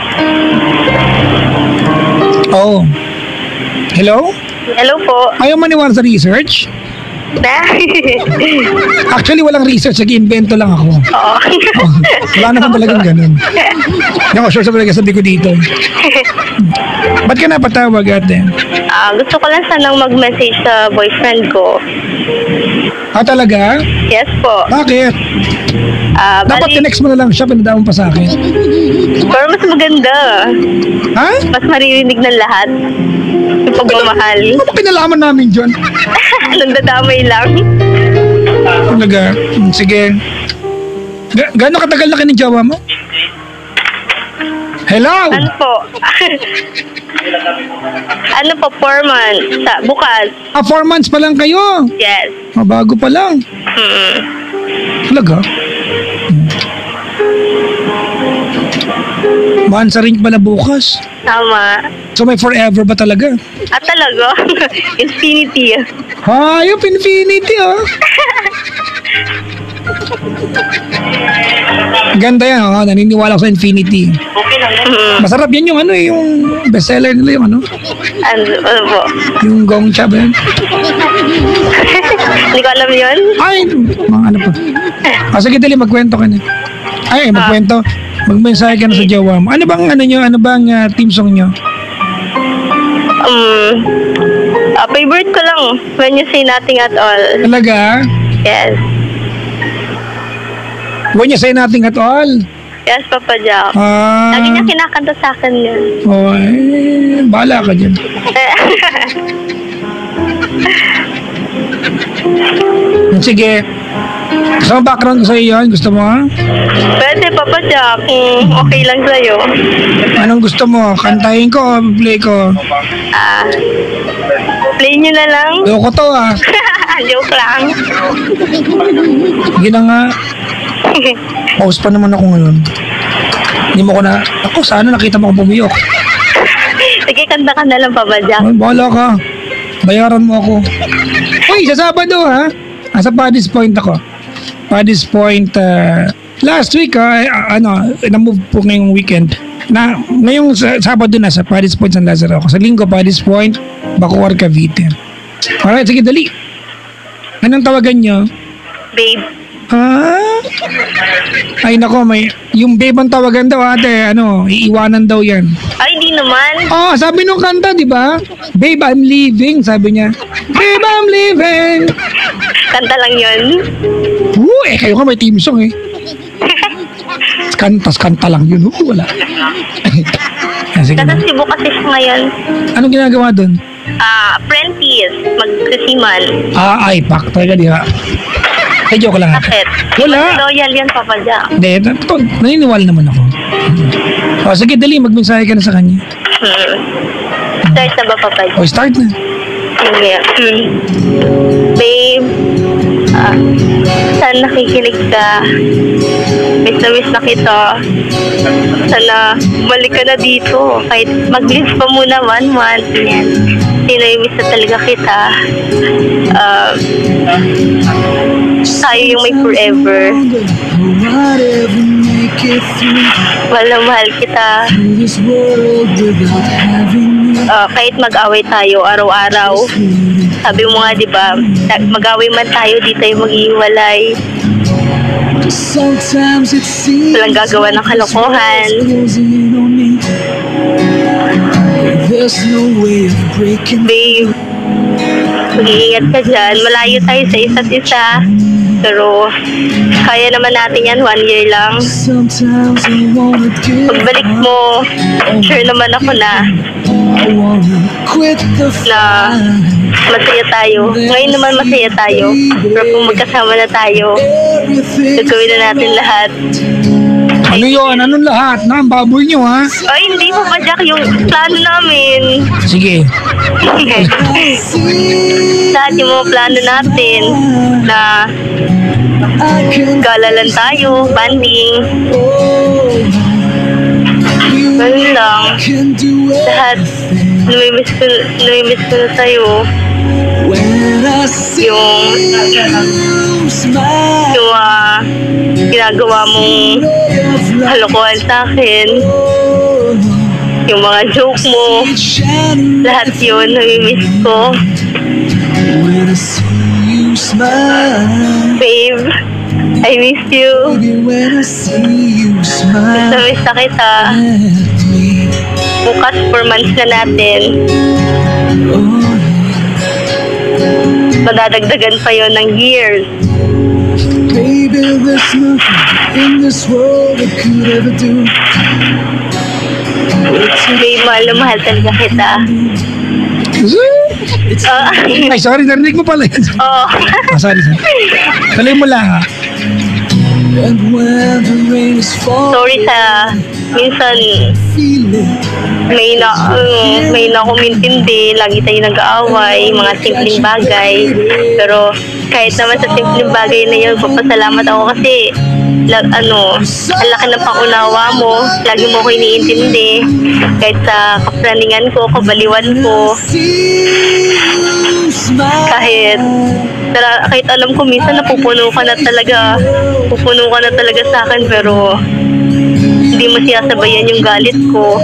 Speaker 1: Oh. Hello?
Speaker 4: Hello po.
Speaker 1: Ayaw maniwala sa research?
Speaker 4: Na?
Speaker 1: Actually, walang research. Nag-invento lang ako.
Speaker 4: Oo.
Speaker 1: Oh, wala naman talagang ganun. Hindi ako sure sa talaga sabi ko dito. Ba't ka napatawag, ate?
Speaker 4: Ah, gusto ko lang sanang mag-message sa boyfriend ko.
Speaker 1: Ah, talaga?
Speaker 4: Yes po.
Speaker 1: Bakit?
Speaker 4: Ah,
Speaker 1: Dapat
Speaker 4: bali,
Speaker 1: tinext mo na lang siya, pinadaan mo pa sa akin.
Speaker 4: pero mas maganda.
Speaker 1: Ha?
Speaker 4: Mas maririnig ng lahat. Yung pagmamahal.
Speaker 1: Ano ba kinalaman namin dyan?
Speaker 4: Nandadamay lang.
Speaker 1: Talaga? Hmm, sige. Ga- Gaano katagal na kinijawa mo? Hello?
Speaker 4: Ano po? ano po, four months. Sa, bukas.
Speaker 1: Ah, four months pa lang kayo.
Speaker 4: Yes.
Speaker 1: Ah, bago pa lang.
Speaker 4: Hmm.
Speaker 1: Talaga? Hmm. Mansa rin pala bukas.
Speaker 4: Tama.
Speaker 1: So may forever ba talaga?
Speaker 4: At talaga, infinity.
Speaker 1: Hayop, infinity oh. Ganda yan oh, naniniwala ako sa infinity.
Speaker 4: Hmm.
Speaker 1: Masarap yan yung ano eh, yung bestseller nila yung ano.
Speaker 4: Ano, ano po?
Speaker 1: Yung Gong Cha ba yan?
Speaker 4: Hindi ko alam yun.
Speaker 1: Ay, mga ano pa. Ah, sige dali, magkwento ka na. Ay, magkwento. Magmensahe ka na sa jowa mo. Ano bang ano nyo? Ano bang uh, team song nyo?
Speaker 4: Um, uh, favorite ko lang, When You Say Nothing At All.
Speaker 1: Talaga?
Speaker 4: Yes.
Speaker 1: When you say nothing at all?
Speaker 4: Yes, Papa Jack.
Speaker 1: Ah,
Speaker 4: Lagi niya kinakanta sa akin yun.
Speaker 1: oh, eh, bahala ka dyan. Sige. Gusto mo background ko sa iyo yun? Gusto mo?
Speaker 4: Pwede, Papa Jack. Mm, okay lang sa'yo.
Speaker 1: Anong gusto mo? Kantahin ko o play ko?
Speaker 4: Ah, play nyo na lang.
Speaker 1: Loko to ah.
Speaker 4: Joke lang.
Speaker 1: Sige na nga. Pause pa naman ako ngayon. Hindi mo ko na... Ako, sana nakita mo akong pumiyok.
Speaker 4: Sige, kanta ka na lang, Papa Jack.
Speaker 1: Ay, bahala ka. Bayaran mo ako. Uy, sa Sabado ha. Ah, sa Paddy's Point ako. Paddy's Point, uh, last week ha, uh, ano, na-move po ngayong weekend. Na, ngayong sa, Sabado na sa Paddy's Point San Lazaro ako. Sa Linggo, Paddy's Point, Bacoor, Cavite. Alright, sige, dali. Anong tawagan nyo?
Speaker 4: Babe.
Speaker 1: Ah? Ay nako, may yung babe ang tawagan daw ate, ano, iiwanan daw 'yan.
Speaker 4: Ay, di naman.
Speaker 1: Oh, sabi nung kanta, 'di ba? Babe, I'm leaving, sabi niya. Babe, I'm leaving.
Speaker 4: Kanta lang yun.
Speaker 1: Oo, eh kayo ka may team song eh. Kantas kanta lang yun, oo, wala. Ah, sige
Speaker 4: Nasa
Speaker 1: na.
Speaker 4: Cebu kasi siya ngayon.
Speaker 1: Anong ginagawa doon?
Speaker 4: Ah, apprentice. Magsisiman.
Speaker 1: Ah, ay, pak talaga di ha. Ay, joke lang ate.
Speaker 4: Bakit?
Speaker 1: Wala.
Speaker 4: Loyal yan, Papa Jack.
Speaker 1: Hindi, totoo, naniniwala naman ako. O, sige, dali, magmensahe ka na sa kanya.
Speaker 4: Hmm. Start na ba, Papa Jack?
Speaker 1: O, start na.
Speaker 4: Sige. Hmm. Babe, ah, sana nakikinig ka. Miss na miss na kita. Sana balik ka na dito. Kahit mag-live pa muna one month. Yan. Sino yung miss na talaga kita. Ah, tayo yung may forever. Mahal na mahal kita. Ah, kahit mag-away tayo araw-araw. Sabi mo nga, di ba, mag-away man tayo, di tayo mag-iwalay. Walang gagawa ng kalokohan. Babe, mag-iingat ka dyan. Malayo tayo sa isa't isa. Pero, kaya naman natin yan, one year lang. Pagbalik mo, sure naman ako na na masaya tayo. Ngayon naman masaya tayo. Pero kung magkasama na tayo, gagawin na natin lahat.
Speaker 1: Ano yun? Anong lahat? Na, ang baboy nyo, ha?
Speaker 4: Ay, hindi po pa, Jack, yung plano namin.
Speaker 1: Sige.
Speaker 4: Lahat yung mga plano natin na galalan tayo, banding. Ganun lang. Lahat, namimiss ko, namimiss ko na sa'yo. Yung, yung uh, ginagawa mong halokohan sa akin. Yung mga joke mo. Lahat yun, namimiss ko. Babe, I miss you. Miss na miss na kita. Bukas four months na natin. Madadagdagan pa yon ng years.
Speaker 5: Baby, there's nothing in this world that could ever do.
Speaker 4: Babe, mahal na mahal talaga kita. Ah,
Speaker 1: Ay, sorry, narinig mo pala yun.
Speaker 4: oh.
Speaker 1: Ah, sorry, sorry. Tuloy mo lang, ha?
Speaker 5: And when the rain is falling,
Speaker 4: Sorry sa minsan
Speaker 5: feel it.
Speaker 4: may na ano, may na akong intindi, lagi tayo nag-aaway, mga simpleng bagay. Pero kahit naman sa simpleng bagay na yun, papasalamat ako kasi lag, ano, ang laki ng pangunawa mo, lagi mo ko iniintindi. Kahit sa kaplaningan ko, kabaliwan ko,
Speaker 5: See you smile.
Speaker 4: kahit tara, kahit alam ko minsan napupuno ka na talaga, pupuno ka na talaga sa akin, pero hindi mo siyasabayan yung galit ko.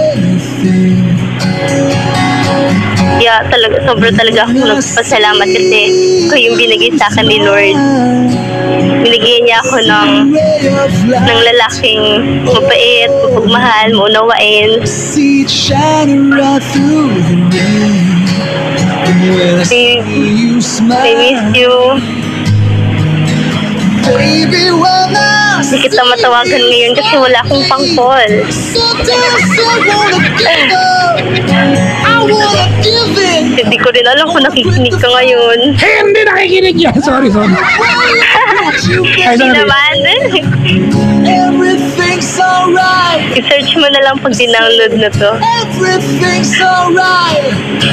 Speaker 4: Kaya talaga, sobra talaga ako nagpasalamat kasi ko yung binigay sa akin ni Lord. Binigyan niya ako ng, ng lalaking mabait, mapagmahal, maunawain.
Speaker 5: See it shining right through the rain. And when I see you smile,
Speaker 4: I miss you.
Speaker 5: baby, when I
Speaker 4: Hindi kita matawagan ngayon kasi wala akong pang-call.
Speaker 5: sometimes I wanna give up. I wanna give it.
Speaker 4: Hindi ko rin alam kung nakikinig ka ngayon.
Speaker 1: Eh, hindi nakikinig yan. Sorry, sorry. Ay,
Speaker 4: Hindi
Speaker 1: sorry.
Speaker 4: naman.
Speaker 5: Everything's alright.
Speaker 4: I-search mo na lang pag dinownload na to.
Speaker 5: Everything's alright.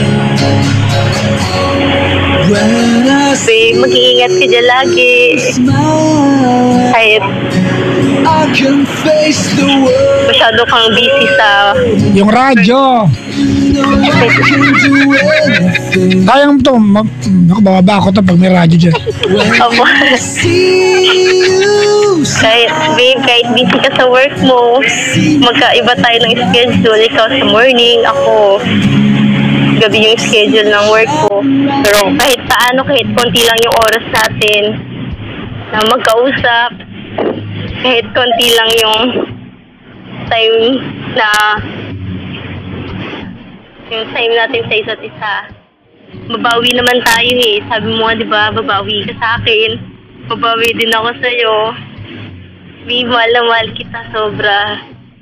Speaker 5: When I
Speaker 4: Babe, mag-iingat ka dyan lagi.
Speaker 5: smile,
Speaker 4: Kahit
Speaker 5: I can face the world.
Speaker 4: masyado kang busy sa...
Speaker 1: Yung radyo.
Speaker 5: No, I can do anything.
Speaker 1: Kaya mo to. Ma- Naku, bababa ako to pag may radyo dyan.
Speaker 4: Opo.
Speaker 5: See you
Speaker 4: Kahit, babe, kahit busy ka sa work mo, magkaiba tayo ng schedule. Ikaw sa morning, ako gabi yung schedule ng work ko. Pero kahit paano, kahit konti lang yung oras natin na magkausap, kahit konti lang yung time na yung time natin sa isa't isa. Babawi naman tayo eh. Sabi mo nga, di ba, babawi ka sa akin. Babawi din ako sa'yo. Babe, mahal na mahal kita sobra.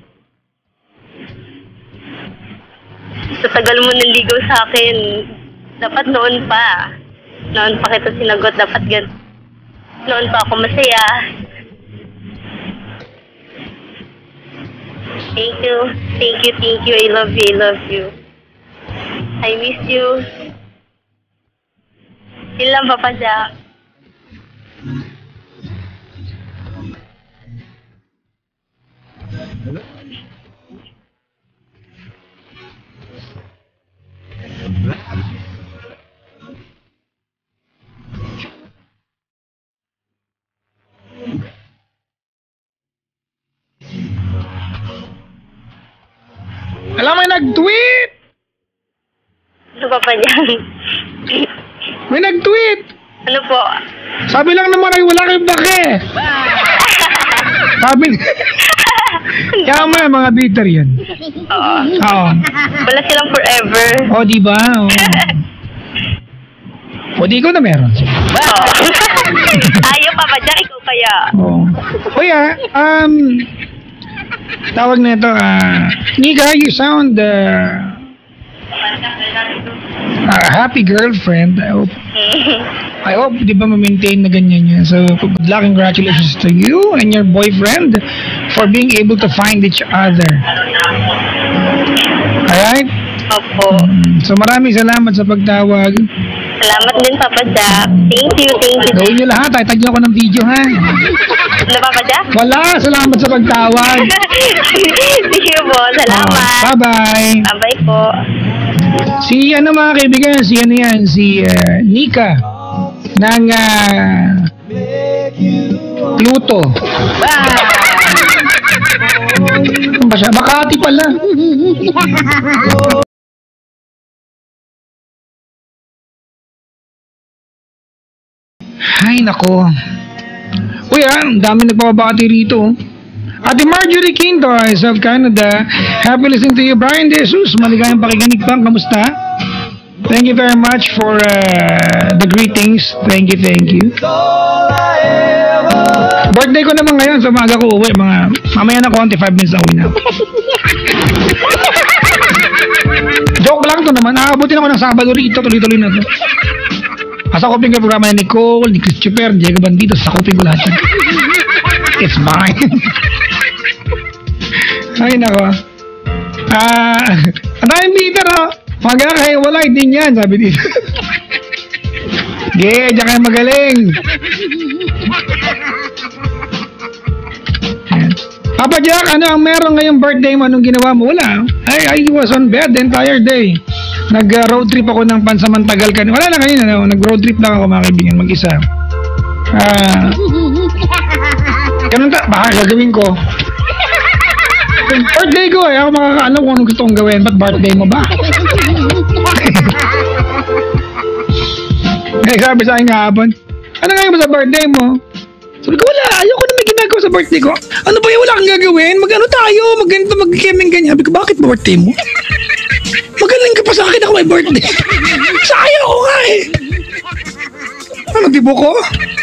Speaker 4: Sa tagal mo naligaw sa akin, dapat noon pa. Noon pa kita sinagot, dapat gan Noon pa ako masaya. Thank you. Thank you, thank you. I love you, I love you. I miss you. Yun lang, Papa Jack.
Speaker 1: Alam mo, may nag-tweet!
Speaker 4: Ano, Papa Jack?
Speaker 1: May nag-tweet!
Speaker 4: Ano po?
Speaker 1: Sabi lang naman ay wala kayong bake. Sabi, kaya mo yan, mga bitter yan.
Speaker 4: Oo.
Speaker 1: Oo.
Speaker 4: Wala silang forever.
Speaker 1: O, di ba? O, o di ko na meron.
Speaker 4: Oo. Ayaw, Papa Jack. Ikaw kaya.
Speaker 1: Oo. Kuya, um, tawag na ito, ah, Nika, you sound, uh, a happy girlfriend. I hope, I hope, di ba, ma-maintain na ganyan yun. So, good luck, congratulations to you and your boyfriend for being able to find each other. Alright?
Speaker 4: Opo.
Speaker 1: So, maraming salamat sa pagtawag.
Speaker 4: Salamat din, Papa Jack. Thank you, thank you.
Speaker 1: Gawin nyo lahat, ay tagyan ko ng video, ha?
Speaker 4: Ano, Papa Jack?
Speaker 1: Wala, salamat sa pagtawag.
Speaker 4: Sige po, salamat.
Speaker 1: Bye-bye.
Speaker 4: Bye-bye po.
Speaker 1: Si ano mga kaibigan, si ano yan, si uh, Nika ng uh, Pluto. Ano ba siya? Makati pala. Ay nako. Uy ah, ang dami nagpapabati rito. Ate Marjorie Quintos of Canada, happy listening to you. Brian De Jesus, maligayang pakikinig pa. Kamusta? Thank you very much for uh, the greetings. Thank you, thank you. Birthday ko naman ngayon, sa umaga ko uwi. Mga, mamaya na konti, five minutes na uwi na. Joke lang to naman. Aabutin ako ng Sabado rito, tuloy-tuloy na to. Asakopin ko yung programa ni Nicole, ni Christopher, Diego Bandito, sakopin ko lahat. It's mine. Ay, nako. Ah, ang daming meter, oh. Magkakahiwalay din yan, sabi dito. Ge, diyan kayo magaling. Ayan. Papa Jack, ano ang meron ngayong birthday mo? Anong ginawa mo? Wala. I, I was on bed the entire day. Nag-road trip ako ng pansamantagal kanina. Wala na kanina. No? Nag-road trip lang ako, mga kaibigan, mag-isa. Ah, ganun ta, baka gagawin ko. Birthday ko eh, ako makakaalam kung anong gusto kong gawin. Ba't birthday mo ba? Eh, sabi sa akin kahapon, ano ngayon mo sa birthday mo? Sabi ko, wala, ayoko na may ginagawa sa birthday ko. Ano ba yung wala kang gagawin? Mag-ano tayo, mag-ganito, mag-gaming ganyan. Sabi ko, bakit birthday mo? Magaling ka pa sa akin ako may birthday. Sayang ko nga eh. Ano, tibo ko?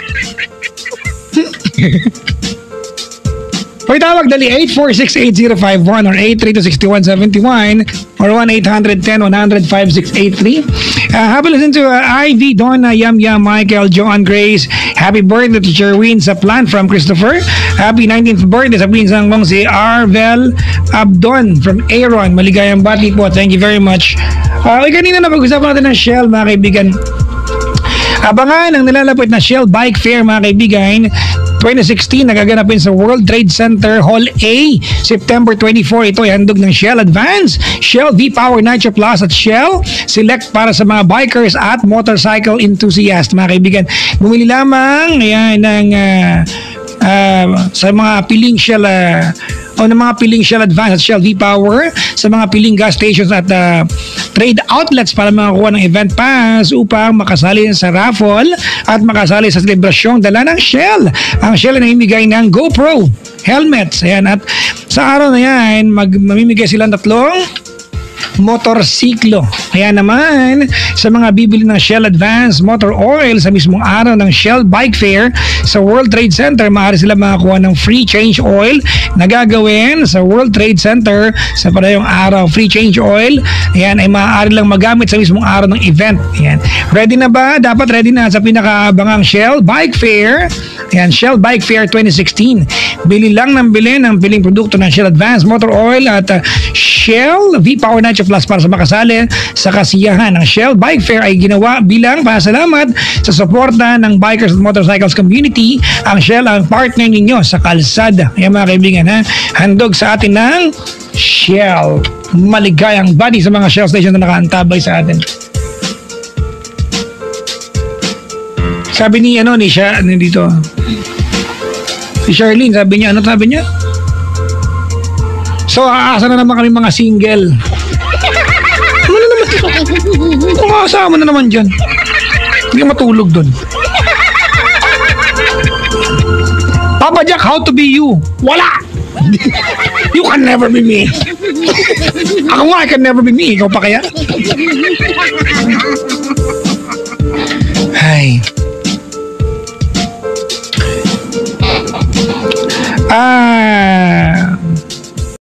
Speaker 1: Pagtawag dali eight four six eight zero five one or eight three two six one seven one or one eight hundred ten one hundred five six eight three. Uh, happy listen to uh, Ivy, Donna, Yam Yam, Michael, Joan, Grace. Happy birthday to Sherwin sa plan from Christopher. Happy nineteenth birthday sa pinsang mong si Arvel Abdon from Aaron. Maligayang bati po. Thank you very much. Uh, kanina na pag-usapan natin ng Shell, mga kaibigan. Abangan ang nilalapit na Shell Bike Fair, mga kaibigan. twenty sixteen nagaganapin sa World Trade Center Hall A. September twenty-fourth, ito ay handog ng Shell Advance, Shell V-Power Nitro Plus at Shell Select para sa mga bikers at motorcycle enthusiast, mga kaibigan. Bumili lamang ayan, ng uh, uh, sa mga piling Shell uh, o ng mga piling Shell Advance at Shell V-Power sa mga piling gas stations at uh, trade outlets para makakuha ng event pass upang makasali sa raffle at makasali sa selebrasyong dala ng Shell. Ang Shell ay namimigay ng GoPro helmets. Ayan, at sa araw na yan, mag, mamimigay silang tatlong motorsiklo. Kaya naman, sa mga bibili ng Shell Advanced Motor Oil sa mismong araw ng Shell Bike Fair sa World Trade Center, maaari sila makakuha ng free change oil na gagawin sa World Trade Center sa parehong araw. Free change oil, ayan, ay maaari lang magamit sa mismong araw ng event. Ayan. Ready na ba? Dapat ready na sa pinakaabangang Shell Bike Fair. Ayan, Shell Bike Fair twenty sixteen. Bili lang ng bili ng piling produkto ng Shell Advanced Motor Oil at uh, Shell V-Power Nature Plus para sa makasali sa kasiyahan. Ang Shell Bike Fair ay ginawa bilang pasalamat sa suporta ng bikers at motorcycles community. Ang Shell ang partner ninyo sa kalsada. Ayan mga kaibigan, ha? Handog sa atin ng Shell. Maligayang body sa mga Shell station na nakaantabay sa atin. Sabi ni ano ni siya ano dito. Si Charlene, sabi niya, ano sabi niya? So, aasa na naman kami mga single. Ano na naman? Kung aasama na naman dyan. Hindi ka matulog doon. Papa Jack, how to be you? Wala! You can never be me. Ako nga, I can never be me. Ikaw pa kaya? Ay. Ah,